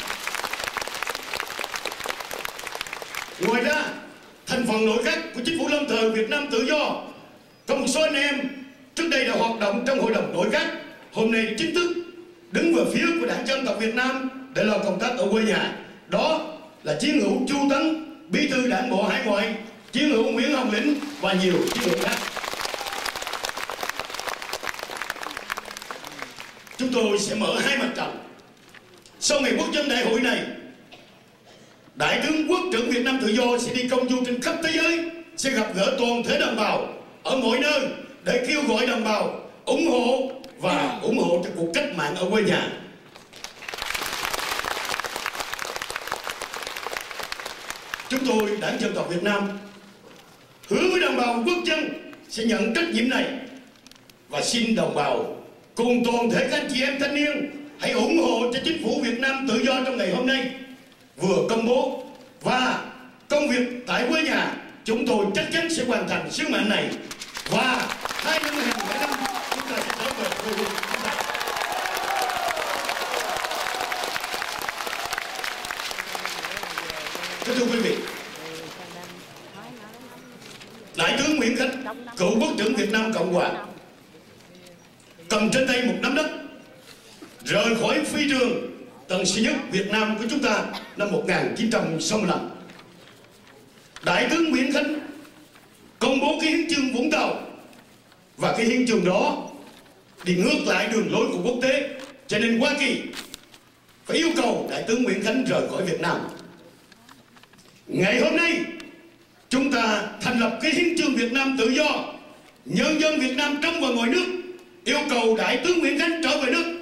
Ngoài ra, thành phần nội các của chính phủ lâm thời Việt Nam Tự Do có một số anh em trước đây đã hoạt động trong hội đồng nội các, hôm nay chính thức đứng về phía của Đảng Dân tộc Việt Nam để làm công tác ở quê nhà. Đó là chiến hữu Chu Tấn, Bí thư Đảng bộ Hải ngoại, chiến hữu Nguyễn Hồng Lĩnh và nhiều chiến hữu khác. Chúng tôi sẽ mở hai mặt trận. Sau ngày quốc dân đại hội này, Đại tướng Quốc trưởng Việt Nam Tự Do sẽ đi công du trên khắp thế giới, sẽ gặp gỡ toàn thể đồng bào ở mọi nơi để kêu gọi đồng bào ủng hộ và ủng hộ cho cuộc cách mạng ở quê nhà. Chúng tôi, Đảng Dân tộc Việt Nam, hứa với đồng bào quốc dân sẽ nhận trách nhiệm này và xin đồng bào cùng toàn thể các anh chị em thanh niên hãy ủng hộ cho chính phủ Việt Nam Tự Do trong ngày hôm nay vừa công bố, và công việc tại quê nhà chúng tôi chắc chắn sẽ hoàn thành sứ mệnh này, và 2 năm 2005 chúng ta sẽ trở về quê hương chúng ta. Thưa quý vị, Đại tướng Nguyễn Khánh, cựu Quốc trưởng Việt Nam Cộng Hòa, cầm trên tay một nắm đất, rời khỏi phi trường Tân Sơn Nhất Việt Nam của chúng ta năm 1965. Đại tướng Nguyễn Khánh công bố cái hiến chương Vũng Tàu, và cái hiến chương đó đi ngược lại đường lối của quốc tế, cho nên Hoa Kỳ phải yêu cầu Đại tướng Nguyễn Khánh rời khỏi Việt Nam. Ngày hôm nay chúng ta thành lập cái hiến chương Việt Nam Tự Do, nhân dân Việt Nam trong và ngoài nước yêu cầu Đại tướng Nguyễn Khánh trở về nước.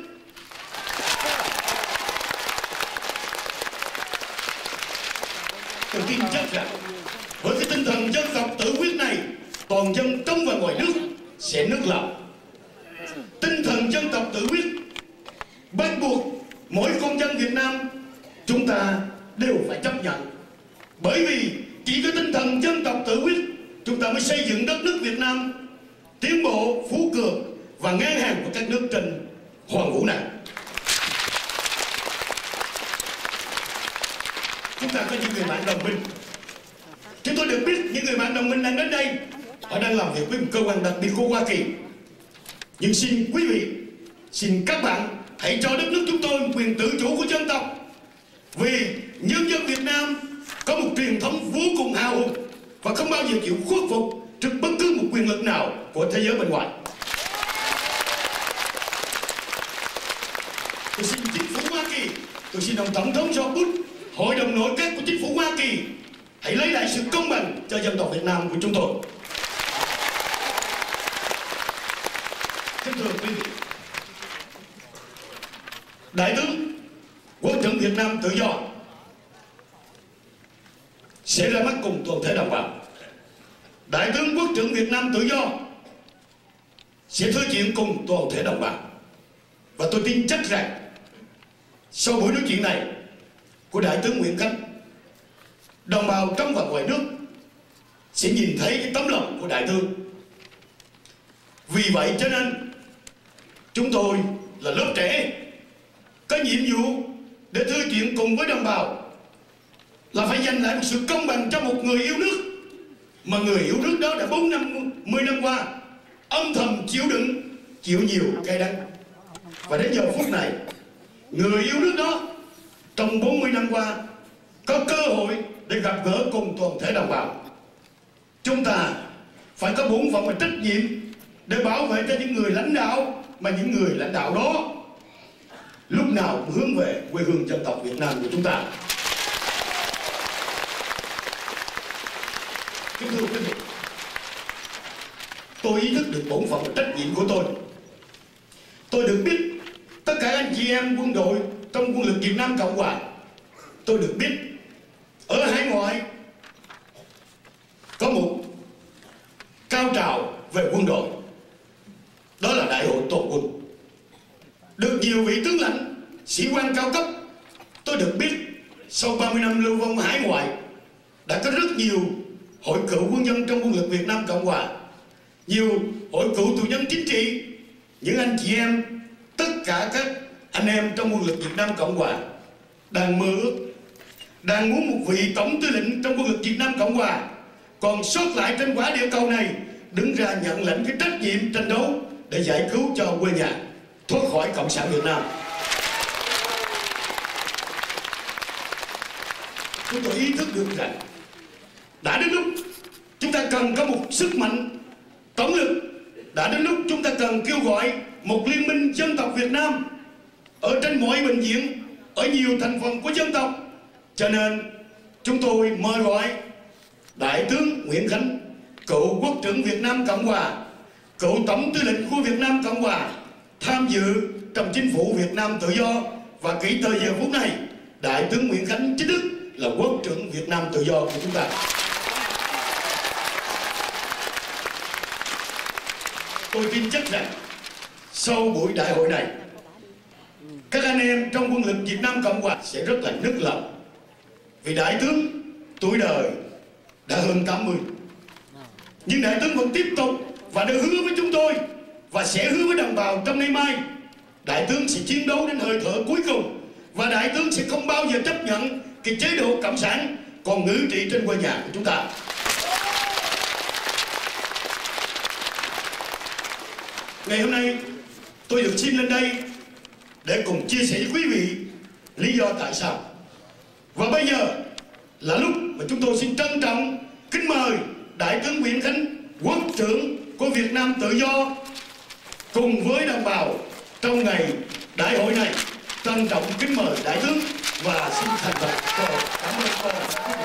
Tôi tin chắc rằng với cái tinh thần dân tộc tự quyết này, toàn dân trong và ngoài nước sẽ nức lòng. Tinh thần dân tộc tự quyết bắt buộc mỗi con dân Việt Nam chúng ta đều phải chấp nhận, bởi vì chỉ có tinh thần dân tộc tự quyết chúng ta mới xây dựng đất nước Việt Nam tiến bộ, phú cường và ngang hàng của các nước trên hoàng vũ này. Chúng ta có những người bạn đồng minh. Chúng tôi được biết những người bạn đồng minh đang đến đây, họ đang làm việc với một cơ quan đặc biệt của Hoa Kỳ. Nhưng xin quý vị, xin các bạn hãy cho đất nước chúng tôi quyền tự chủ của dân tộc, vì nhân dân Việt Nam có một truyền thống vô cùng hào hùng và không bao giờ chịu khuất phục trước bất cứ một quyền lực nào của thế giới bên ngoài. Tôi xin chính phủ Hoa Kỳ, tôi xin ông Tổng thống George Bush, Hội đồng nội các của chính phủ Hoa Kỳ hãy lấy lại sự công bằng cho dân tộc Việt Nam của chúng tôi. Kính thưa quý vị, Đại tướng Quốc trưởng Việt Nam Tự Do sẽ ra mắt cùng toàn thể đồng bào. Đại tướng Quốc trưởng Việt Nam Tự Do sẽ nói chuyện cùng toàn thể đồng bào, và tôi tin chắc rằng sau buổi nói chuyện này của Đại tướng Nguyễn Khánh, đồng bào trong và ngoài nước sẽ nhìn thấy cái tấm lòng của Đại tướng. Vì vậy cho nên chúng tôi là lớp trẻ có nhiệm vụ để thư chuyện cùng với đồng bào là phải giành lại một sự công bằng cho một người yêu nước, mà người yêu nước đó đã 10 năm qua âm thầm chịu đựng, chịu nhiều cay đắng. Và đến giờ phút này, người yêu nước đó trong 40 năm qua có cơ hội để gặp gỡ cùng toàn thể đồng bào. Chúng ta phải có bổn phận và trách nhiệm để bảo vệ cho những người lãnh đạo, mà những người lãnh đạo đó lúc nào cũng hướng về quê hương dân tộc Việt Nam của chúng ta. Kính thưa quý vị, tôi ý thức được bổn phận và trách nhiệm của tôi. Tôi được biết tất cả anh chị em quân đội trong quân lực Việt Nam Cộng Hòa, tôi được biết ở hải ngoại có một cao trào về quân đội. Đó là Đại hội Toàn quân. Được nhiều vị tướng lãnh, sĩ quan cao cấp, tôi được biết sau 30 năm lưu vong hải ngoại, đã có rất nhiều hội cựu quân nhân trong quân lực Việt Nam Cộng Hòa, nhiều hội cựu tù nhân chính trị, những anh chị em, tất cả các anh em trong quân lực Việt Nam Cộng Hòa đang mơ ước, đang muốn một vị tổng tư lệnh trong quân lực Việt Nam Cộng Hòa còn sót lại trên quả địa cầu này đứng ra nhận lãnh cái trách nhiệm tranh đấu để giải cứu cho quê nhà thoát khỏi Cộng sản Việt Nam. Chúng tôi ý thức được rằng đã đến lúc chúng ta cần có một sức mạnh tổng lực, đã đến lúc chúng ta cần kêu gọi một liên minh dân tộc Việt Nam ở trên mọi bệnh viện, ở nhiều thành phần của dân tộc. Cho nên chúng tôi mời gọi Đại tướng Nguyễn Khánh, cựu Quốc trưởng Việt Nam Cộng Hòa, cựu Tổng tư lệnh của Việt Nam Cộng Hòa tham dự trong chính phủ Việt Nam tự do. Và kể từ giờ phút này, Đại tướng Nguyễn Khánh chính thức là Quốc trưởng Việt Nam tự do của chúng ta. Tôi tin chắc rằng sau buổi đại hội này, các anh em trong quân lực Việt Nam Cộng Hòa sẽ rất là nức lòng. Vì Đại tướng tuổi đời đã hơn 80, nhưng Đại tướng vẫn tiếp tục và đã hứa với chúng tôi và sẽ hứa với đồng bào trong nay mai, Đại tướng sẽ chiến đấu đến hơi thở cuối cùng, và Đại tướng sẽ không bao giờ chấp nhận cái chế độ cộng sản còn ngự trị trên quê nhà của chúng ta. Ngày hôm nay tôi được xin lên đây để cùng chia sẻ với quý vị lý do tại sao. Và bây giờ là lúc mà chúng tôi xin trân trọng kính mời Đại tướng Nguyễn Khánh, Quốc trưởng của Việt Nam tự do, cùng với đồng bào trong ngày đại hội này. Trân trọng kính mời Đại tướng và xin thành thật cảm ơn cô.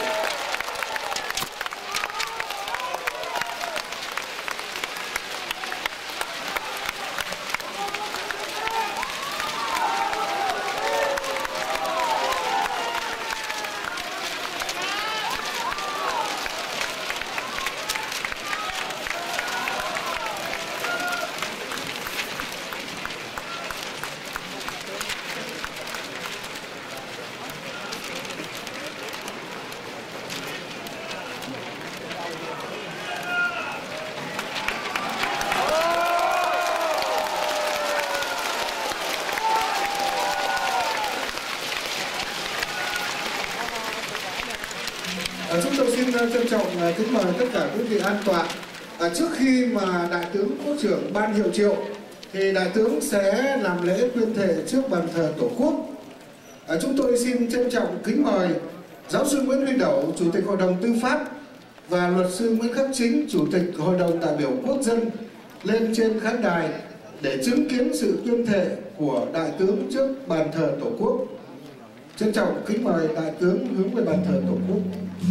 Chúng tôi xin trân trọng kính mời tất cả quý vị an tọa. Trước khi mà Đại tướng Quốc trưởng ban hiệu triệu thì Đại tướng sẽ làm lễ tuyên thệ trước bàn thờ Tổ quốc. Chúng tôi xin trân trọng kính mời Giáo sư Nguyễn Huy Đậu, Chủ tịch Hội đồng Tư pháp, và Luật sư Nguyễn Khắc Chính, Chủ tịch Hội đồng Đại biểu Quốc dân lên trên khán đài để chứng kiến sự tuyên thệ của Đại tướng trước bàn thờ Tổ quốc. Trân trọng kính mời Đại tướng hướng về bàn thờ Tổ quốc.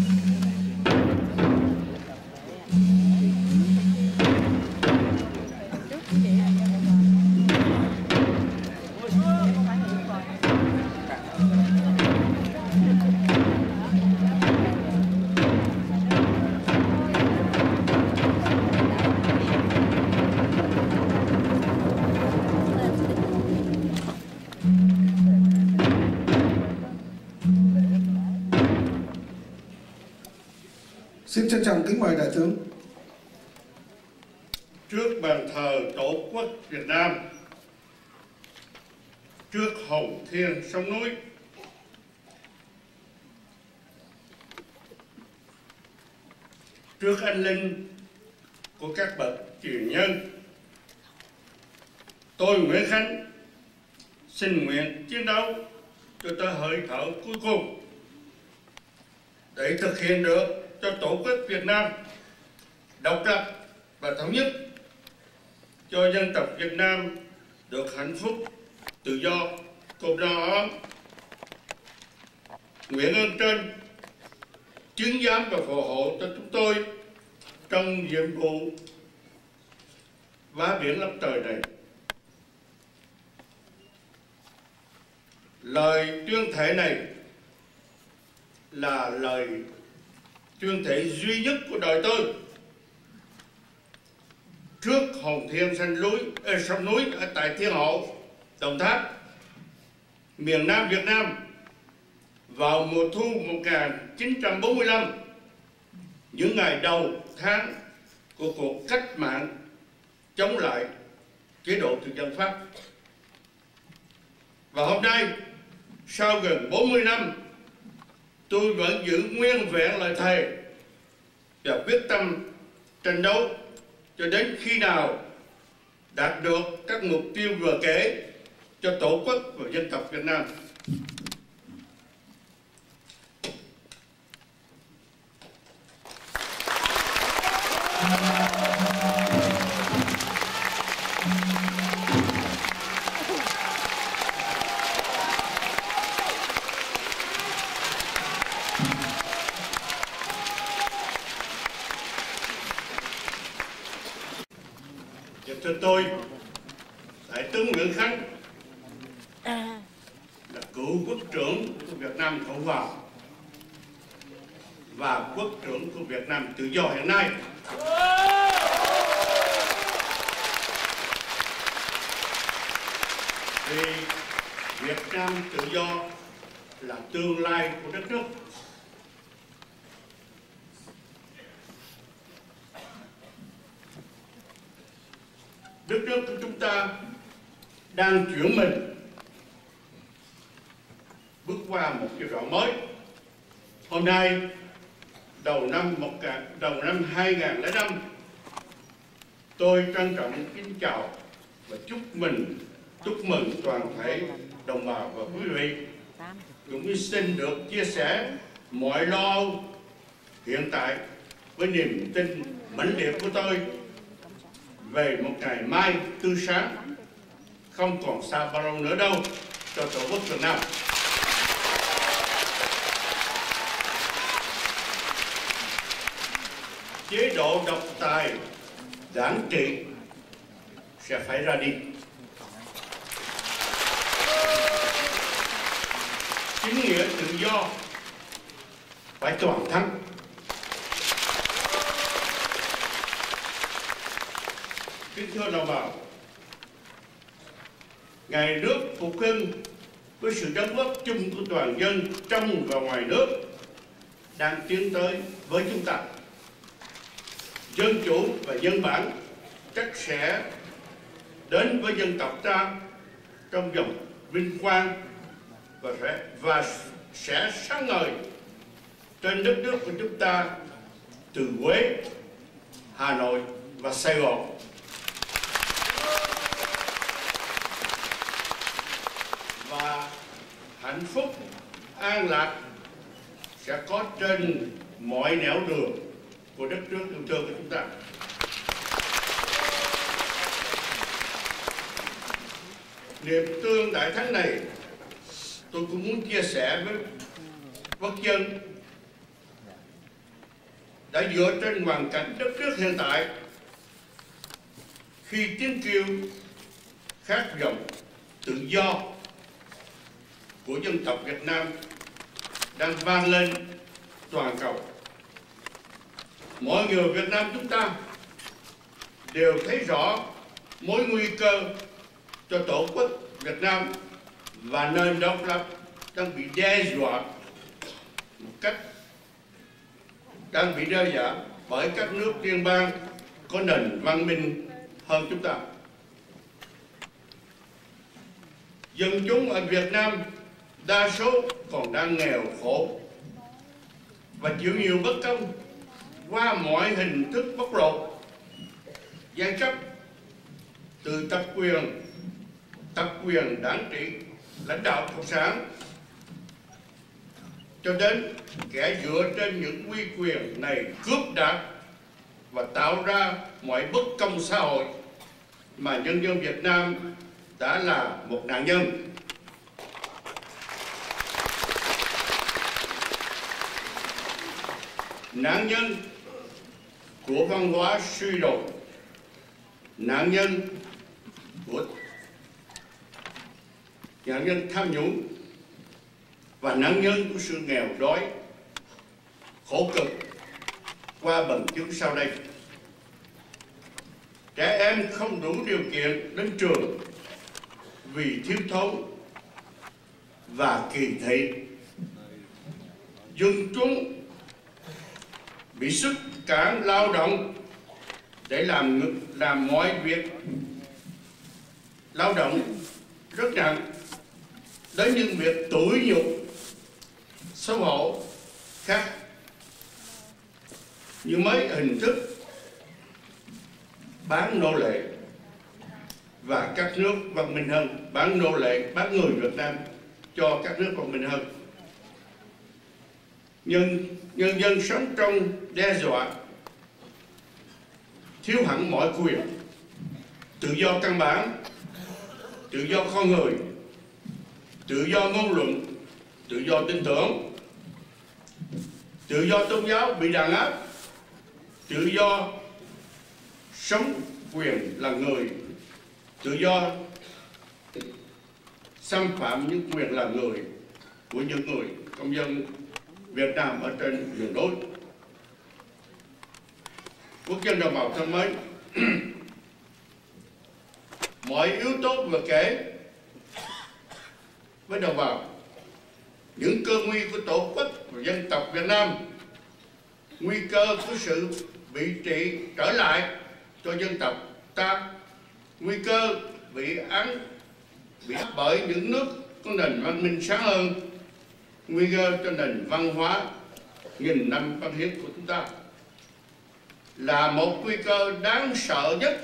Xin trân trọng kính mời Đại tướng. Trước bàn thờ Tổ quốc Việt Nam, trước hồng thiên sông núi, trước anh linh của các bậc truyền nhân, tôi Nguyễn Khánh xin nguyện chiến đấu cho tới hơi thở cuối cùng để thực hiện được cho Tổ quốc Việt Nam độc lập và thống nhất, cho dân tộc Việt Nam được hạnh phúc, tự do, cùng no ấm. Nguyện ơn trên chứng giám và phù hộ cho chúng tôi trong nhiệm vụ vá biển lấp trời này. Lời tuyên thệ này là lời tuyên thệ duy nhất của đời tôi. trước Hòn Thiên sông núi ở tại Thiên Hộ, Đồng Tháp, miền Nam Việt Nam vào mùa thu 1945, những ngày đầu tháng của cuộc cách mạng chống lại chế độ thực dân Pháp. Và hôm nay, sau gần 40 năm, tôi vẫn giữ nguyên vẹn lời thề và quyết tâm tranh đấu cho đến khi nào đạt được các mục tiêu vừa kể cho Tổ quốc và dân tộc Việt Nam. Thưa tôi, Đại tướng Nguyễn Khánh là cựu quốc trưởng của Việt Nam Cộng Hòa và quốc trưởng của Việt Nam Tự Do hiện nay. Vì Việt Nam tự do là tương lai của đất nước. Đất nước của chúng ta đang chuyển mình bước qua một giai đoạn mới. Hôm nay đầu năm 2005, tôi trân trọng kính chào và chúc mừng toàn thể đồng bào và quý vị, cũng như xin được chia sẻ mọi lo âu hiện tại với niềm tin mãnh liệt của tôi về một ngày mai tươi sáng không còn xa bao lâu nữa đâu cho Tổ quốc Việt Nam. Chế độ độc tài đảng trị sẽ phải ra đi. Chính nghĩa tự do phải toàn thắng. Kính thưa đồng bào, ngày nước phục hưng với sự đóng góp chung của toàn dân trong và ngoài nước đang tiến tới với chúng ta. Dân chủ và dân bản chắc sẽ đến với dân tộc ta trong dòng vinh quang và sẽ sáng ngời trên đất nước của chúng ta từ Huế, Hà Nội và Sài Gòn. Và hạnh phúc, an lạc sẽ có trên mọi nẻo đường của đất nước yêu thương của chúng ta. Niềm tương đại thắng này tôi cũng muốn chia sẻ với quốc dân đã dựa trên hoàn cảnh đất nước hiện tại, khi tiếng kêu khát vọng tự do của dân tộc Việt Nam đang vang lên toàn cầu. Mọi người Việt Nam chúng ta đều thấy rõ mối nguy cơ cho Tổ quốc Việt Nam và nền độc lập đang bị đe dọa bởi các nước liên bang có nền văn minh hơn chúng ta. Dân chúng ở Việt Nam đa số còn đang nghèo khổ và chịu nhiều bất công qua mọi hình thức bóc lột, giai cấp, từ tập quyền đảng trị, lãnh đạo cộng sản cho đến kẻ dựa trên những uy quyền này cướp đoạt và tạo ra mọi bất công xã hội mà nhân dân Việt Nam đã là một nạn nhân. Nạn nhân của văn hóa suy đồi, nạn nhân tham nhũng và nạn nhân của sự nghèo đói, khổ cực qua bằng chứng sau đây. trẻ em không đủ điều kiện đến trường vì thiếu thốn và kỳ thị. Dân chúng bị sức cản lao động để làm mọi việc lao động rất nặng, đến những việc tủi nhục xấu hổ khác, như mấy hình thức bán nô lệ và các nước văn minh hơn, bán nô lệ, bán người Việt Nam cho các nước văn minh hơn. Nhân dân sống trong đe dọa, thiếu hẳn mọi quyền, tự do căn bản, tự do con người, tự do ngôn luận, tự do tin tưởng, tự do tôn giáo bị đàn áp, tự do sống quyền là người, tự do xâm phạm những quyền là người của những người công dân Việt Nam ở trên miền núi. Quốc dân đồng bào thân mến, mọi yếu tố vừa kể với đồng bào, những cơ nguy của tổ quốc và dân tộc Việt Nam, nguy cơ của sự bị trị trở lại cho dân tộc ta, nguy cơ bị áp bởi những nước có nền văn minh sáng hơn, nguy cơ cho nền văn hóa nghìn năm văn hiến của chúng ta, là một nguy cơ đáng sợ nhất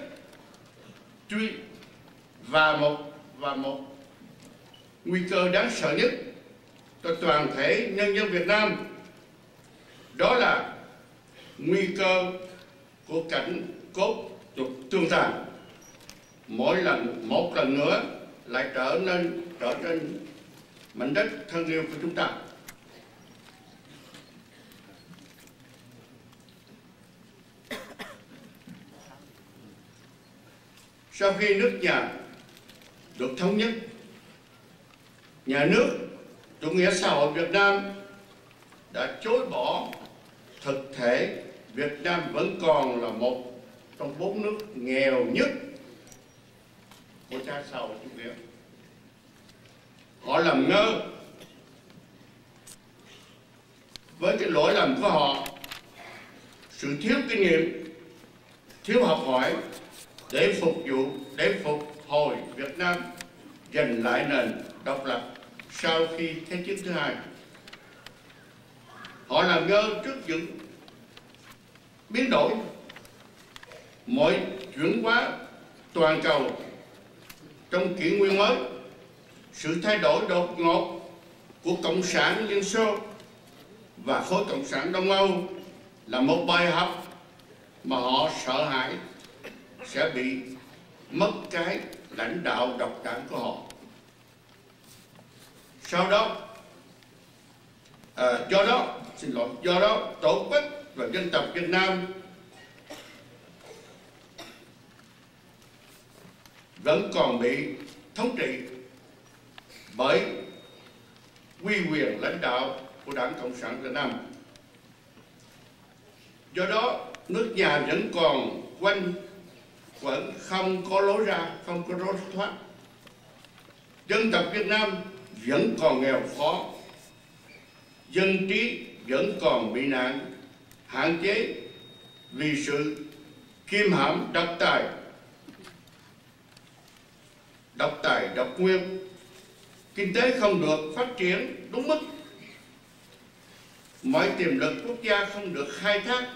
và một nguy cơ đáng sợ nhất cho toàn thể nhân dân Việt Nam. Đó là nguy cơ của cảnh cốt trục tương tàn, một lần nữa lại trở trên mảnh đất thân yêu của chúng ta. Sau khi nước nhà được thống nhất, nhà nước chủ nghĩa xã hội Việt Nam đã chối bỏ thực thể Việt Nam vẫn còn là một trong 4 nước nghèo nhất của cha xã hội chủ nghĩa. Họ làm ngơ với cái lỗi lầm của họ, sự thiếu kinh nghiệm, thiếu học hỏi để phục hồi Việt Nam giành lại nền độc lập sau khi Thế chiến thứ hai. Họ làm ngơ trước những biến đổi, mọi chuyển hóa toàn cầu trong kỷ nguyên mới. Sự thay đổi đột ngột của Cộng sản Liên Xô và khối Cộng sản Đông Âu là một bài học mà họ sợ hãi sẽ bị mất cái lãnh đạo độc đảng của họ. Sau đó, do đó tổ quốc và dân tộc Việt Nam vẫn còn bị thống trị bởi uy quyền lãnh đạo của Đảng Cộng sản Việt Nam. Do đó, nước nhà vẫn còn quanh quẩn, không có lối ra, không có lối thoát. Dân tộc Việt Nam vẫn còn nghèo khó, dân trí vẫn còn bị nạn, hạn chế vì sự kiêm hãm độc tài, độc nguyên. Kinh tế không được phát triển đúng mức, mọi tiềm lực quốc gia không được khai thác,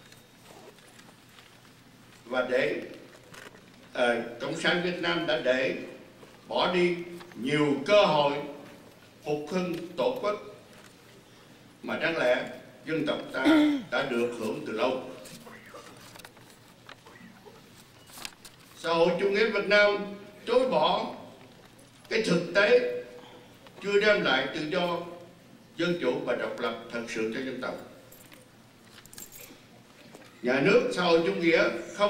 và Cộng sản Việt Nam đã bỏ đi nhiều cơ hội phục hưng tổ quốc mà đáng lẽ dân tộc ta đã được hưởng từ lâu. Xã hội chủ nghĩa Việt Nam chối bỏ cái thực tế chưa đem lại tự do, dân chủ và độc lập thật sự cho dân tộc. Nhà nước xã hội chủ nghĩa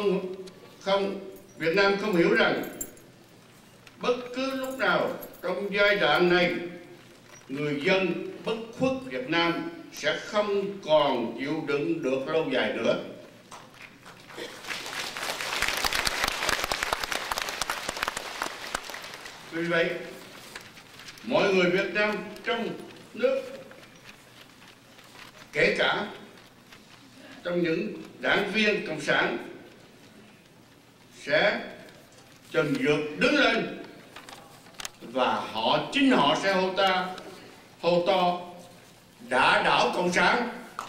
Việt Nam không hiểu rằng bất cứ lúc nào trong giai đoạn này, người dân bất khuất Việt Nam sẽ không còn chịu đựng được lâu dài nữa. Vì vậy, mọi người Việt Nam trong nước, kể cả trong những đảng viên cộng sản, sẽ chừng dược đứng lên và chính họ sẽ hô to đã đảo cộng sản.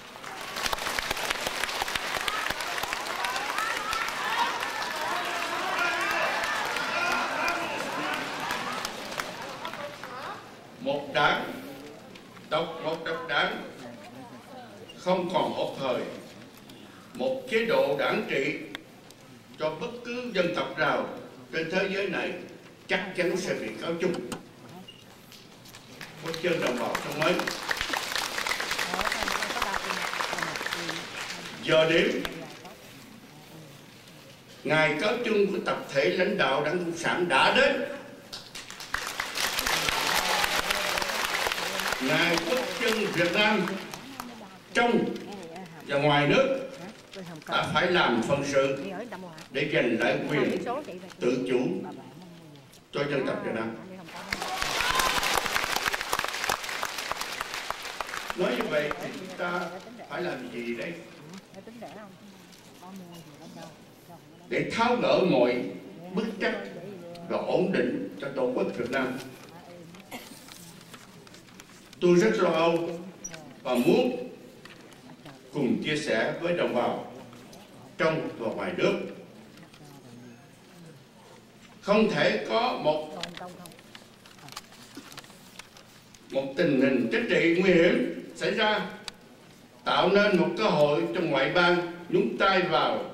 Một độc đảng không còn hốt thời, một chế độ đảng trị cho bất cứ dân tộc nào trên thế giới này chắc chắn sẽ bị cáo chung. Quốc dân đồng bào thân mến, giờ điểm ngày cáo chung của tập thể lãnh đạo Đảng Cộng sản đã đến. Ngài quốc dân Việt Nam trong và ngoài nước đã phải làm phận sự để giành lại quyền tự chủ cho dân tộc Việt Nam. Nói như vậy thì chúng ta phải làm gì đây? Để tháo gỡ mọi bức trắc và ổn định cho Tổ quốc Việt Nam. Tôi rất lo âu và muốn cùng chia sẻ với đồng bào trong và ngoài nước. Không thể có một tình hình chính trị nguy hiểm xảy ra, tạo nên một cơ hội cho ngoại bang nhúng tay vào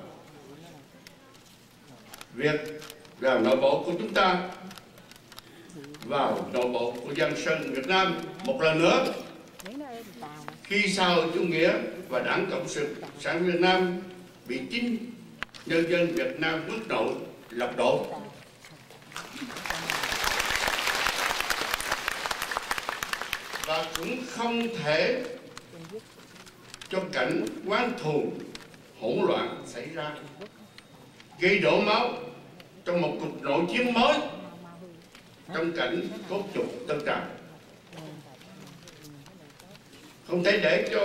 việc vào nội bộ của chúng ta, vào nội bộ của dân dân Việt Nam một lần nữa. Khi xã hội chủ nghĩa và Đảng Cộng sản Việt Nam bị chính nhân dân Việt Nam bước nội lật đổ, và cũng không thể cho cảnh oán thù hỗn loạn xảy ra, gây đổ máu trong một cuộc nội chiến mới trong cảnh cốt trục tân trào. Không thể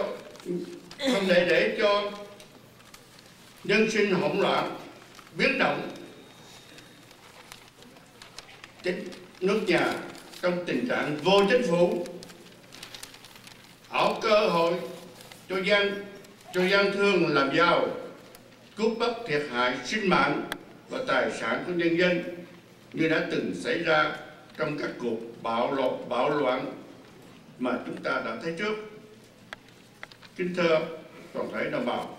để cho nhân sinh hỗn loạn, biến động nước nhà trong tình trạng vô chính phủ, ảo cơ hội cho gian thương làm giàu, cướp bắt thiệt hại sinh mạng và tài sản của nhân dân như đã từng xảy ra trong các cuộc bạo loạn mà chúng ta đã thấy trước. Kính thưa toàn thể đồng bào,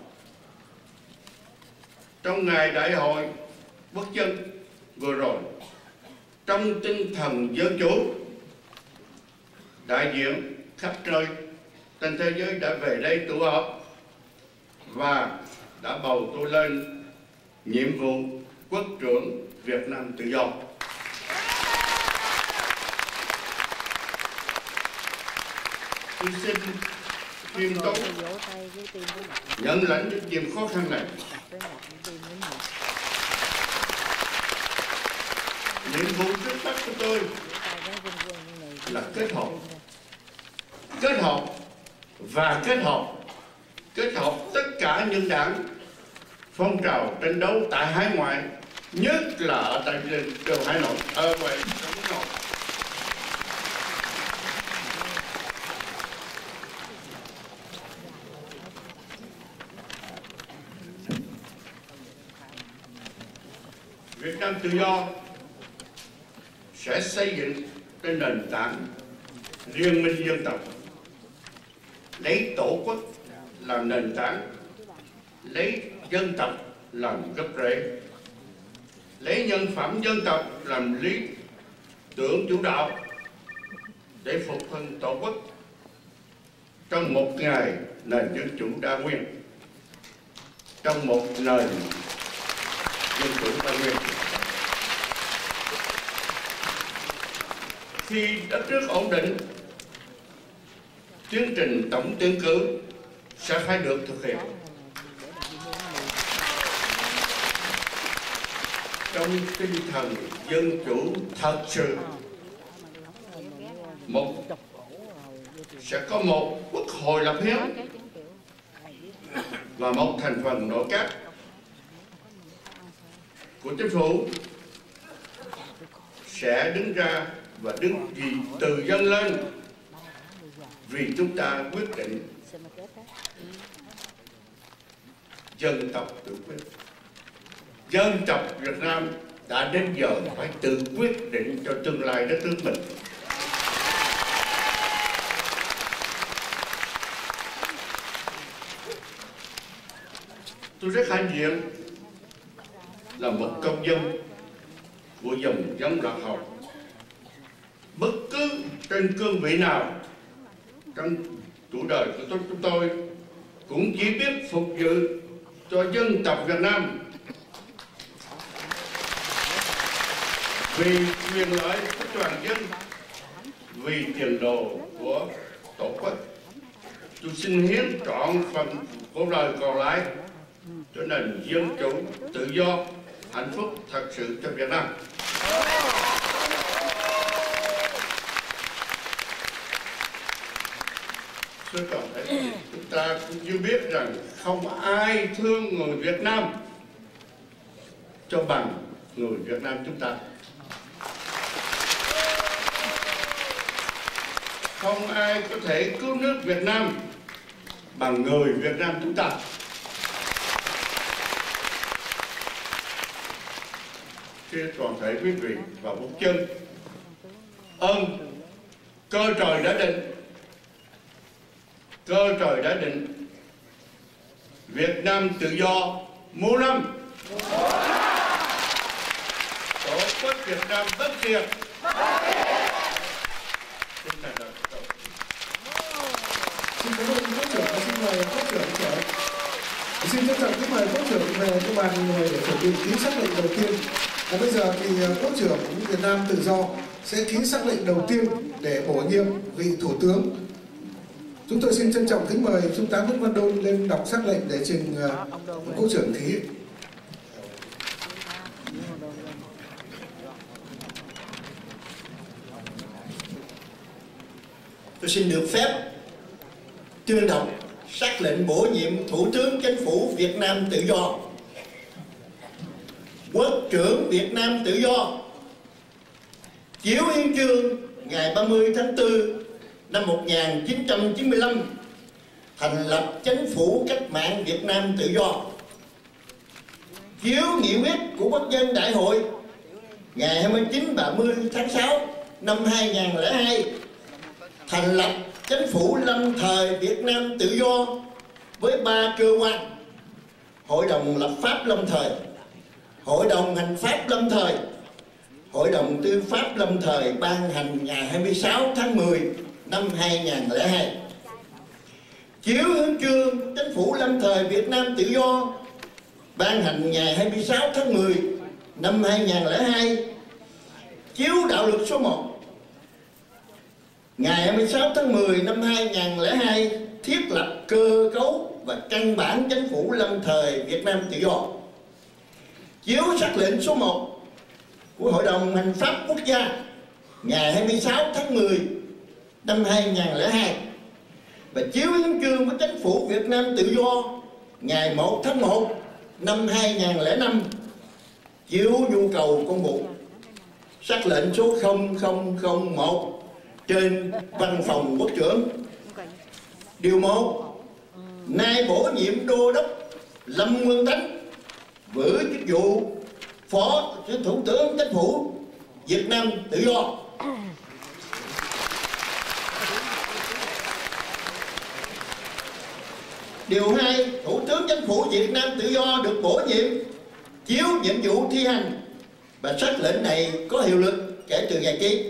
trong ngày đại hội quốc dân vừa rồi, trong tinh thần dân chủ, đại diện khắp nơi trên thế giới đã về đây tụ họp và đã bầu tôi lên nhiệm vụ quốc trưởng Việt Nam tự do. Tôi xin khiêm tốn nhận lãnh trách nhiệm khó khăn này. Nhiệm vụ trước mắt của tôi là kết hợp tất cả những đảng phong trào tranh đấu tại hải ngoại, nhất là ở tại trường Hà Nội, ở ngoài Hà Nội. Việt Nam tự do sẽ xây dựng trên nền tảng liên minh dân tộc, lấy tổ quốc làm nền tảng, lấy dân tộc làm gốc rễ, lấy nhân phẩm dân tộc làm lý tưởng chủ đạo để phục hưng tổ quốc trong một ngày nền dân chủ đa nguyên, trong một nền dân chủ đa nguyên. Khi đất nước ổn định, chương trình tổng tuyển cử sẽ phải được thực hiện. trong tinh thần dân chủ thật sự, sẽ có một quốc hội lập hiến và một thành phần nội các của chính phủ sẽ đứng ra và đứng vì từ dân lên, vì chúng ta quyết định dân tộc tự quyết. Dân tộc Việt Nam đã đến giờ phải tự quyết định cho tương lai đất nước mình. Tôi rất hãnh diện là một công dân của dòng giống lạc hậu. Bất cứ trên cương vị nào trong tuổi đời của chúng tôi cũng chỉ biết phục vụ cho dân tộc Việt Nam, vì quyền lợi của toàn dân, vì tiền đồ của Tổ quốc. Tôi xin hiến trọn phần cuộc đời còn lại cho nền dân chủ, tự do, hạnh phúc thật sự cho Việt Nam. Tôi cảm thấy chúng ta cũng như biết rằng không ai thương người Việt Nam cho bằng người Việt Nam chúng ta. Không ai có thể cứu nước Việt Nam bằng người Việt Nam chúng ta. Xin toàn thể quý vị và một chân ơn cơ trời đã định. Cơ trời đã định Việt Nam tự do muôn năm, Tổ quốc Việt Nam bất diệt. Xin cảm ơn Quốc trưởng và xin mời Quốc trưởng trở. Xin trân trọng kính mời Quốc trưởng về cái bàn người để chuẩn bị ký sắc lệnh đầu tiên. Và bây giờ thì Quốc trưởng Việt Nam Tự Do sẽ ký sắc lệnh đầu tiên để bổ nhiệm vị Thủ tướng. Chúng tôi xin trân trọng kính mời Trung tá Nguyễn Văn Đôn lên đọc sắc lệnh để trình Quốc trưởng ký. Tôi xin được phép tuyên đọc sắc lệnh bổ nhiệm Thủ tướng Chính phủ Việt Nam Tự Do. Quốc trưởng Việt Nam Tự Do chiếu hiến chương ngày 30 tháng 4 năm 1995 thành lập Chính phủ Cách mạng Việt Nam Tự Do. Chiếu nghị quyết của Quốc dân Đại hội ngày 29-30 tháng 6 năm 2002 thành lập Chính phủ lâm thời Việt Nam Tự Do với 3 cơ quan: Hội đồng lập pháp lâm thời, Hội đồng hành pháp lâm thời, Hội đồng tư pháp lâm thời ban hành ngày 26 tháng 10 năm 2002. Chiếu hiến chương Chính phủ lâm thời Việt Nam Tự Do ban hành ngày 26 tháng 10 năm 2002. Chiếu đạo luật số 1 ngày 26 tháng 10 năm 2002 thiết lập cơ cấu và căn bản Chính phủ lâm thời Việt Nam Tự Do. Chiếu sắc lệnh số 1 của Hội đồng Hành pháp Quốc gia ngày 26 tháng 10 năm 2002 và chiếu hiến chương của Chính phủ Việt Nam Tự Do ngày 1 tháng 1 năm 2005. Chiếu nhu cầu công vụ sắc lệnh số 0001 trên văn phòng Quốc trưởng. Điều 1. Nay bổ nhiệm Đô đốc Lâm Nguyên Tánh giữ chức vụ Phó Thủ tướng Chính phủ Việt Nam Tự Do. Điều 2. Thủ tướng Chính phủ Việt Nam Tự Do được bổ nhiệm chiếu nhiệm vụ thi hành và sắc lệnh này có hiệu lực kể từ ngày ký.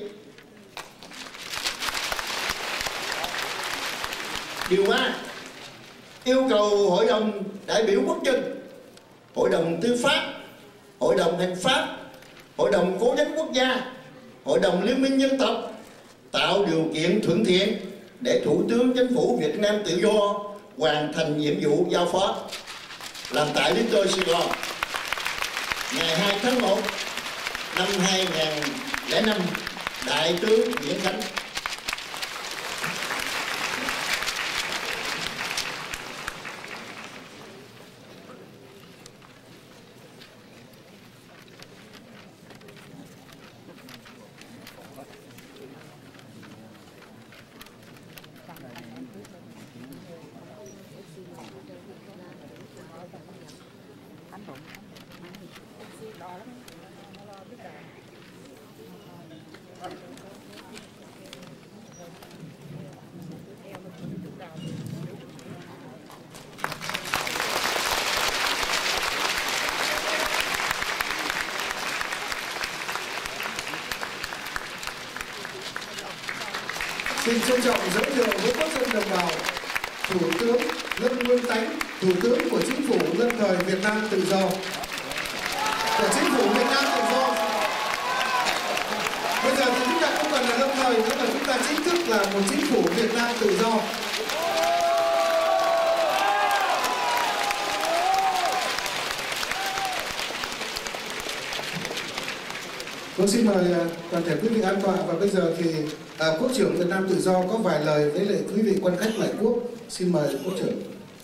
Điều 3. Yêu cầu Hội đồng đại biểu quốc dân, Hội đồng tư pháp, Hội đồng hành pháp, Hội đồng cố vấn quốc gia, Hội đồng liên minh dân tộc tạo điều kiện thuận tiện để Thủ tướng Chính phủ Việt Nam Tự Do hoàn thành nhiệm vụ giao phó. Làm tại Lý Tô Sài Gòn. ngày 2 tháng 1 năm 2005, Đại tướng Nguyễn Khánh. Xin trân trọng giới thiệu với quốc dân đồng bào Thủ tướng Lân Nguyên Tánh, Thủ tướng của Chính phủ lâm thời Việt Nam Tự Do. Của Chính phủ Việt Nam Tự Do. Bây giờ thì chúng ta không còn là lâm thời nữa mà chúng ta chính thức là một Chính phủ Việt Nam Tự Do. Tôi xin mời toàn thể quý vị an tọa, và bây giờ thì Quốc trưởng Việt Nam Tự Do có vài lời với lại quý vị quan khách ngoại quốc. Xin mời Quốc trưởng.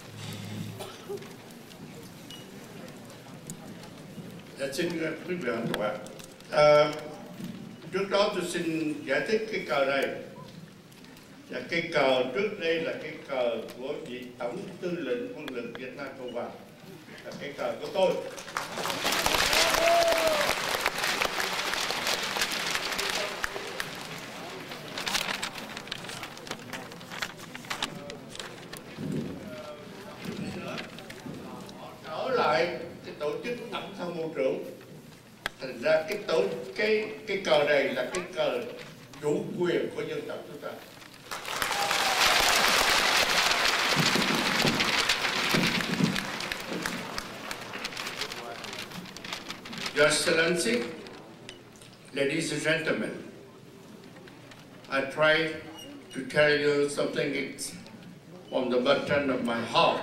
Xin quý vị an tọa. Trước đó tôi xin giải thích cái cờ này. Và cái cờ trước đây là cái cờ của vị Tổng Tư lệnh Quân lực Việt Nam Cộng hòa, là cái cờ của tôi. Trở lại cái tổ chức Tổng tham mưu trưởng, thành ra cái cờ này là cái cờ chủ quyền của dân tộc chúng ta. Your Excellency, ladies and gentlemen, I try to tell you something from the bottom of my heart.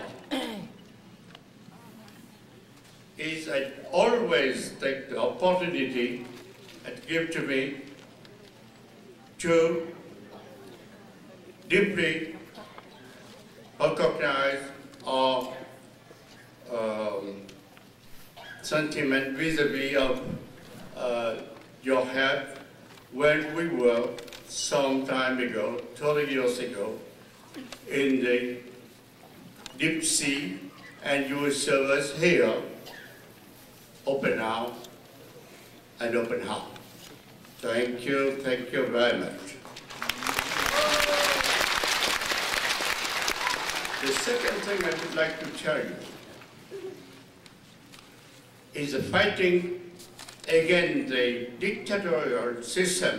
Is I always take the opportunity it gives to me to deeply recognize our sentiment vis-a-vis of your help when we were some time ago, 30 years ago, in the deep sea, and you will serve us here, open house and open heart. Thank you very much. The second thing I would like to tell you is the fighting against the dictatorial system.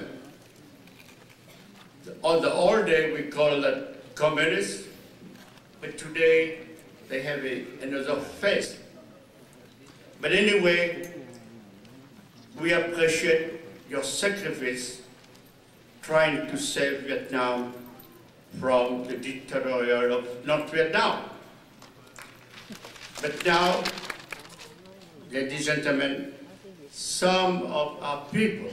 On the old day we call that communist, but today they have another face. But anyway, we appreciate your sacrifice trying to save Vietnam from the dictatorial of North Vietnam. But now, ladies and gentlemen, some of our people,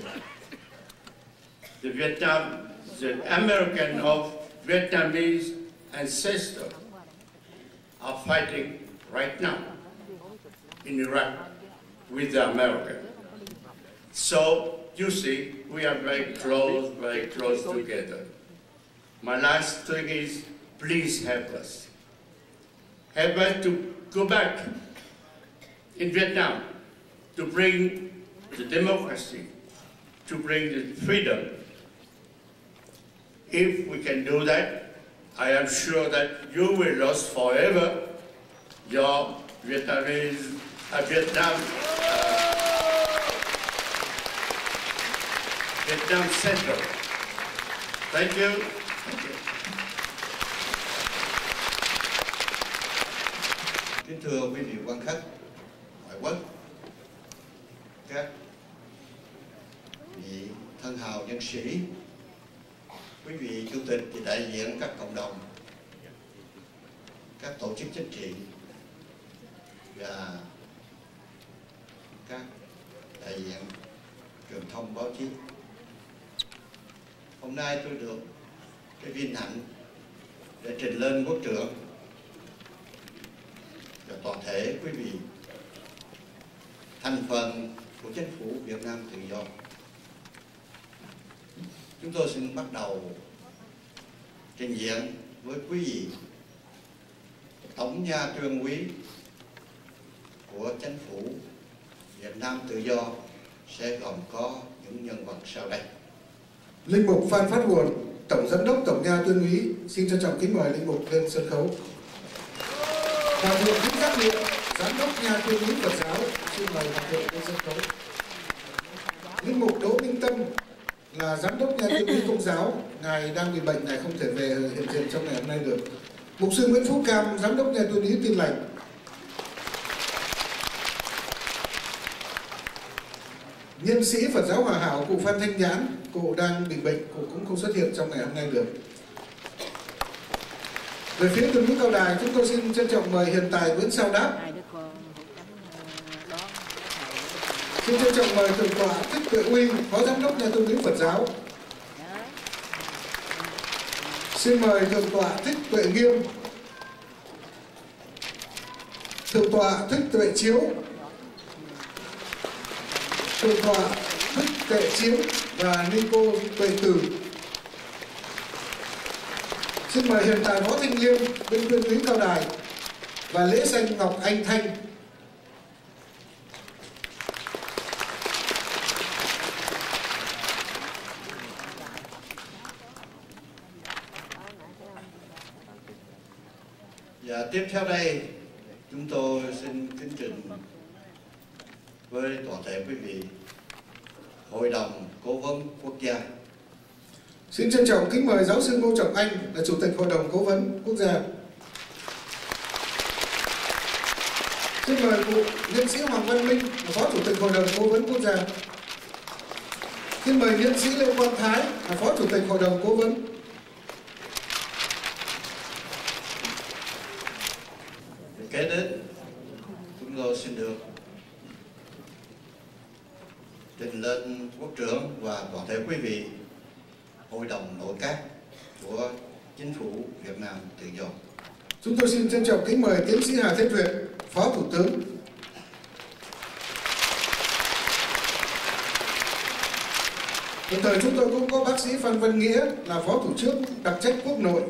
the American of Vietnamese ancestors, are fighting right now in Iraq with the American. So, you see, we are very close together. My last thing is, please help us. Help us to go back in Vietnam, to bring the democracy, to bring the freedom. If we can do that, I am sure that you will lose forever your Vietnamese, Vietnam Center. Thank you. Kính thưa quý vị quan khách ngoại quốc, các vị thân hào nhân sĩ, quý vị chủ tịch và đại diện các cộng đồng, các tổ chức chính trị và các đại diện truyền thông báo chí. Hôm nay tôi được cái vinh hạnh để trình lên Quốc trưởng và toàn thể quý vị thành phần của Chính phủ Việt Nam Tự Do. Chúng tôi xin bắt đầu trình diện với quý vị Tổng Nha Tuyên úy của Chính phủ Việt Nam Tự Do sẽ gồm có những nhân vật sau đây. Linh mục Phan Phát Huồn, Tổng Giám đốc Tổng Nha Tuyên úy, xin trân trọng kính mời linh mục lên sân khấu. Hòa thượng Thích Giác Liệm, Giám đốc Nha Tuyên úy Phật giáo, xin mời hòa thượng lên sân khấu. Linh mục Đỗ Minh Tâm là Giám đốc Nha Tuyên úy Công giáo, ngài đang bị bệnh, ngài không thể về hiện diện trong ngày hôm nay được. Mục sư Nguyễn Phú Cam, Giám đốc Nha Tuyên úy Tin Lành. Nhân sĩ Phật giáo Hòa Hảo cụ Phan Thanh Nhãn, cụ đang bị bệnh, cụ cũng không xuất hiện trong ngày hôm nay được. Về phía Tuần Núi Cao Đài, chúng tôi xin trân trọng mời hiện tài Nguyễn Sao Đáp. Xin trân trọng mời Thượng tọa Thích Tuệ Uy, Phó Giám đốc Nha Tuyên úy Phật giáo. Xin mời Thượng tọa Thích Tuệ Nghiêm, Thượng tọa Thích Tuệ Chiếu, Thượng tọa Thích Tuệ Chiếu và Nico Tuệ Từ. Xin mời hiện tại Võ Thanh Liêm, bên Tuyên úy Cao Đài, và lễ danh Ngọc Anh Thanh. Và tiếp theo đây, chúng tôi xin kính trình với toàn thể quý vị Hội đồng Cố vấn Quốc gia. Xin trân trọng kính mời giáo sư Ngô Trọng Anh là Chủ tịch Hội đồng Cố vấn Quốc gia. Xin mời cụ nhân sĩ Hoàng Văn Minh là Phó Chủ tịch Hội đồng Cố vấn Quốc gia. Xin mời nhân sĩ Lê Quang Thái là Phó Chủ tịch Hội đồng Cố vấn. Kế đến, chúng tôi xin được trình lên Quốc trưởng và toàn thể quý vị Hội đồng Nội các của Chính phủ Việt Nam Tự Do. Chúng tôi xin trân trọng kính mời tiến sĩ Hà Thế Việt, Phó Thủ tướng. Đồng thời chúng tôi cũng có bác sĩ Phan Văn Nghĩa là Phó Thủ trưởng đặc trách Quốc nội.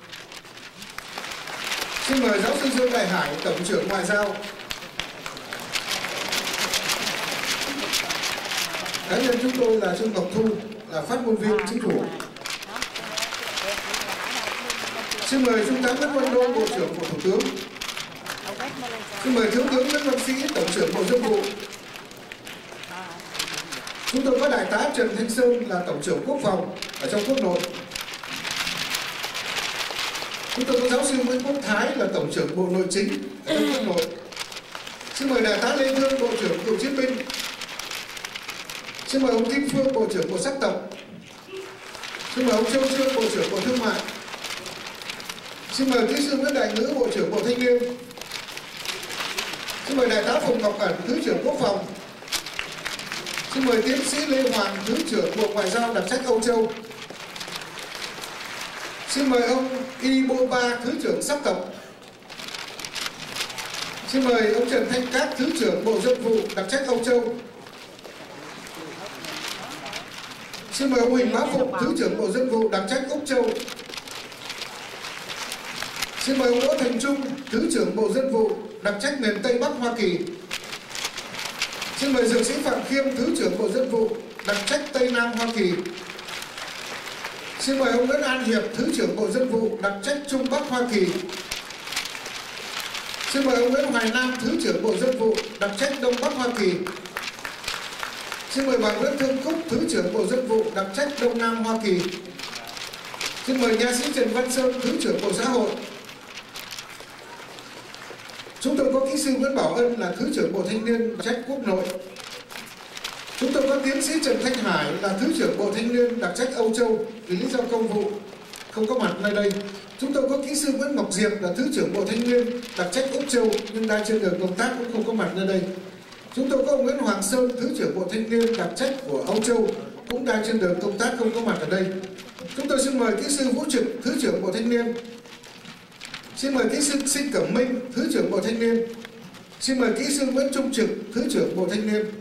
Xin mời giáo sư Dương Đại Hải, Tổng trưởng Ngoại giao. Cá nhân chúng tôi là Trương Ngọc Thu, là phát ngôn viên Chính phủ. Xin mời Trung tá Nguyễn Văn Đô, Bộ trưởng Bộ Thủ tướng. Xin mời Thiếu tướng Nguyễn Văn Sĩ, Tổng trưởng Bộ Dân vụ. Chúng tôi có Đại tá Trần Thanh Sơn là Tổng trưởng Quốc phòng ở trong Quốc nội. Chúng tôi có giáo sư Nguyễn Quốc Thái là Tổng trưởng Bộ Nội chính ở trong Quốc nội. Xin mời Đại tá Lê Thương, Bộ trưởng Cựu chiến binh. Xin mời ông Kim Phương, Bộ trưởng Bộ Sắc tộc. Xin mời ông Châu Trương, Bộ trưởng Bộ Thương mại. Xin mời kỹ sư Nguyễn Đại Ngữ, Bộ trưởng Bộ Thanh niên. Xin mời Đại tá Phùng Ngọc Ẩn, Thứ trưởng Quốc phòng. Xin mời tiến sĩ Lê Hoàng, Thứ trưởng Bộ Ngoại giao đặc trách Âu Châu. Xin mời ông Y Bô Ba, Thứ trưởng Sắc tộc. Xin mời ông Trần Thanh Cát, Thứ trưởng Bộ Dân vụ đặc trách Âu Châu. Xin mời ông Huỳnh Bá Phụng, Thứ trưởng Bộ Dân vụ đặc trách Úc Châu. Xin mời ông Đỗ Thành Trung, Thứ trưởng Bộ Dân vụ đặc trách miền Tây Bắc Hoa Kỳ. Xin mời dược sĩ Phạm Khiêm, Thứ trưởng Bộ Dân vụ đặc trách Tây Nam Hoa Kỳ. Xin mời ông Nguyễn An Hiệp, Thứ trưởng Bộ Dân vụ đặc trách Trung Bắc Hoa Kỳ. Xin mời ông Nguyễn Hoài Nam, Thứ trưởng Bộ Dân vụ đặc trách Đông Bắc Hoa Kỳ. Xin mời bà Nguyễn Thương Cúc, Thứ trưởng Bộ Dân vụ đặc trách Đông Nam Hoa Kỳ. Xin mời nha sĩ Trần Văn Sơn, Thứ trưởng Bộ Xã hội. Chúng tôi có kỹ sư Nguyễn Bảo Ân là Thứ trưởng Bộ Thanh niên đặc trách Quốc nội. Chúng tôi có tiến sĩ Trần Thanh Hải là Thứ trưởng Bộ Thanh niên đặc trách Âu Châu vì lý do công vụ không có mặt nơi đây. Chúng tôi có kỹ sư Nguyễn Ngọc Diệp là Thứ trưởng Bộ Thanh niên đặc trách Úc Châu nhưng đang trên đường công tác cũng không có mặt nơi đây. Chúng tôi có ông Nguyễn Hoàng Sơn, Thứ trưởng Bộ Thanh niên đặc trách của Âu Châu, cũng đang trên đường công tác không có mặt ở đây. Chúng tôi xin mời kỹ sư Vũ Trực, Thứ trưởng Bộ Thanh niên. Xin mời kỹ sư Sinh Cẩm Minh, Thứ trưởng Bộ Thanh niên. Xin mời kỹ sư Nguyễn Trung Trực, Thứ trưởng Bộ Thanh niên.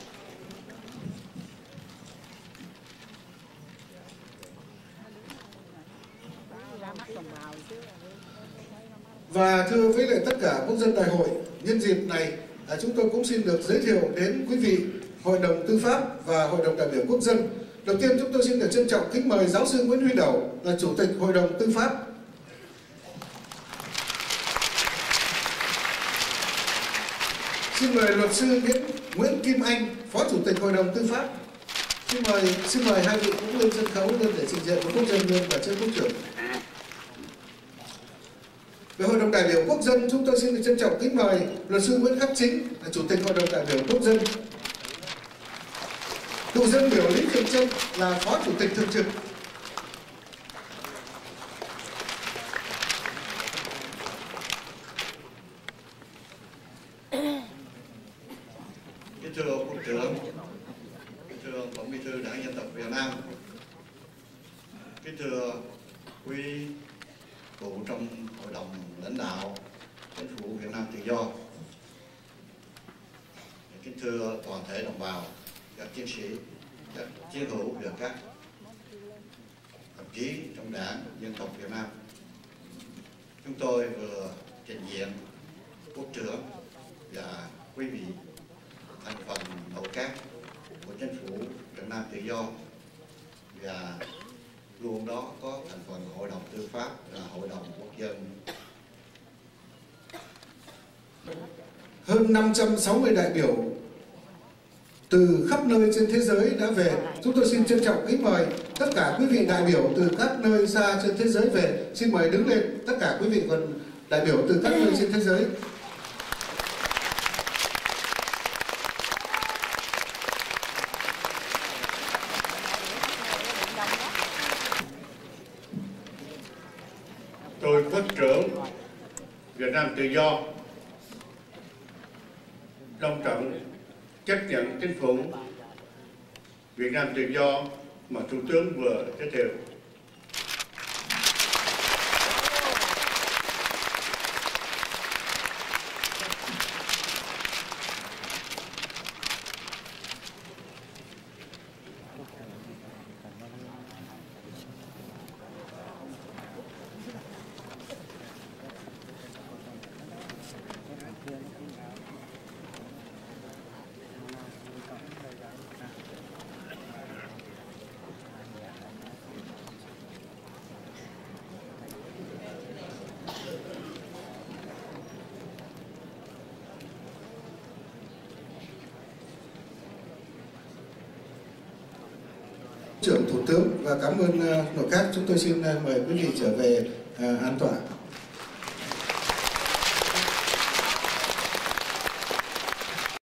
Và thưa với lại tất cả quốc dân đại hội, nhân dịp này chúng tôi cũng xin được giới thiệu đến quý vị Hội đồng Tư pháp và Hội đồng đại biểu quốc dân. Đầu tiên chúng tôi xin được trân trọng kính mời giáo sư Nguyễn Huy Đẩu là Chủ tịch Hội đồng Tư pháp. Xin mời luật sư Nguyễn Kim Anh, Phó Chủ tịch Hội đồng Tư pháp. Xin mời hai vị cũng lên sân khấu lên để trình diện với quốc dân luôn và trên quốc trưởng. Về Hội đồng đại biểu quốc dân, chúng tôi xin được trân trọng kính mời luật sư Nguyễn Khắc Chính là Chủ tịch Hội đồng đại biểu quốc dân. Cựu dân biểu Lý Trường Trân là Phó Chủ tịch thường trực. Kính thưa Quốc trưởng, kính thưa Tổng Bí thư Đảng Dân tộc Việt Nam, kính thưa quý cụ trong Hội đồng lãnh đạo Chính phủ Việt Nam Tự do, kính thưa toàn thể đồng bào, các chiến sĩ, các chiến hữu và các đồng chí trong Đảng Dân tộc Việt Nam. Chúng tôi vừa trình diện Quốc trưởng và quý vị thành phần nội các của Chính phủ Việt Nam Tự do, và luôn đó có thành phần Hội đồng Tư pháp và Hội đồng Quốc dân. Hơn 560 đại biểu từ khắp nơi trên thế giới đã về. Chúng tôi xin trân trọng kính mời tất cả quý vị đại biểu từ các nơi xa trên thế giới về. Xin mời đứng lên tất cả quý vị đại biểu từ các nơi trên thế giới. Tôi Quốc trưởng Việt Nam Tự do long trọng chấp nhận Chính phủ Việt Nam Tự do mà Thủ tướng vừa giới thiệu. Trưởng Thủ tướng và cảm ơn nội các. Chúng tôi xin mời quý vị trở về an toàn.